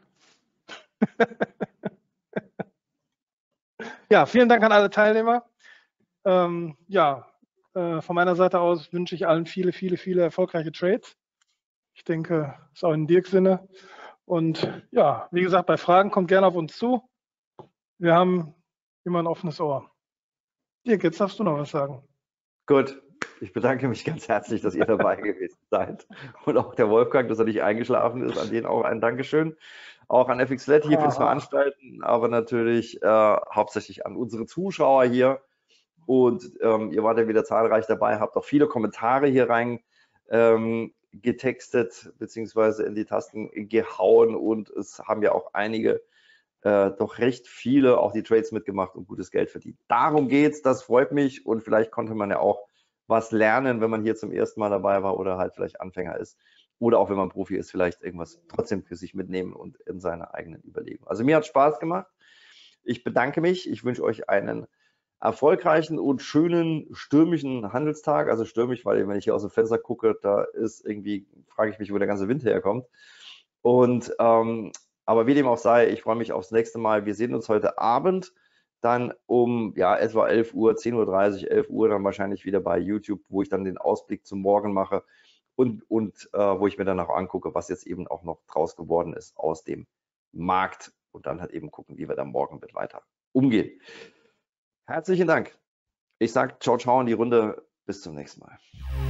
Ja, vielen Dank an alle Teilnehmer. Von meiner Seite aus wünsche ich allen viele erfolgreiche Trades. Ich denke, das ist auch in Dirks Sinne. Und ja, wie gesagt, bei Fragen kommt gerne auf uns zu. Wir haben immer ein offenes Ohr. Dirk, jetzt darfst du noch was sagen. Gut, ich bedanke mich ganz herzlich, dass ihr dabei gewesen seid. Und auch der Wolfgang, dass er nicht eingeschlafen ist, an den auch ein Dankeschön. Auch an FX Flat hier fürs Veranstalten, aber natürlich hauptsächlich an unsere Zuschauer hier. Und ihr wart ja wieder zahlreich dabei, habt auch viele Kommentare hier rein getextet, beziehungsweise in die Tasten gehauen. Und es haben ja auch einige doch recht viele auch die Trades mitgemacht und gutes Geld verdient. Darum geht's, das freut mich und vielleicht konnte man ja auch was lernen, wenn man hier zum ersten Mal dabei war oder halt vielleicht Anfänger ist oder auch wenn man Profi ist, vielleicht irgendwas trotzdem für sich mitnehmen und in seiner eigenen Überlegung. Also mir hat Spaß gemacht. Ich bedanke mich. Ich wünsche euch einen erfolgreichen und schönen stürmischen Handelstag. Also stürmisch, weil wenn ich hier aus dem Fenster gucke, da ist irgendwie, frage ich mich, wo der ganze Wind herkommt. Und aber wie dem auch sei, ich freue mich aufs nächste Mal. Wir sehen uns heute Abend dann um etwa 11 Uhr, 10:30 Uhr, 11 Uhr dann wahrscheinlich wieder bei YouTube, wo ich dann den Ausblick zum Morgen mache und wo ich mir dann auch angucke, was jetzt eben auch noch draus geworden ist aus dem Markt und dann halt eben gucken, wie wir dann morgen mit weiter umgehen. Herzlichen Dank. Ich sage ciao, ciao in die Runde. Bis zum nächsten Mal.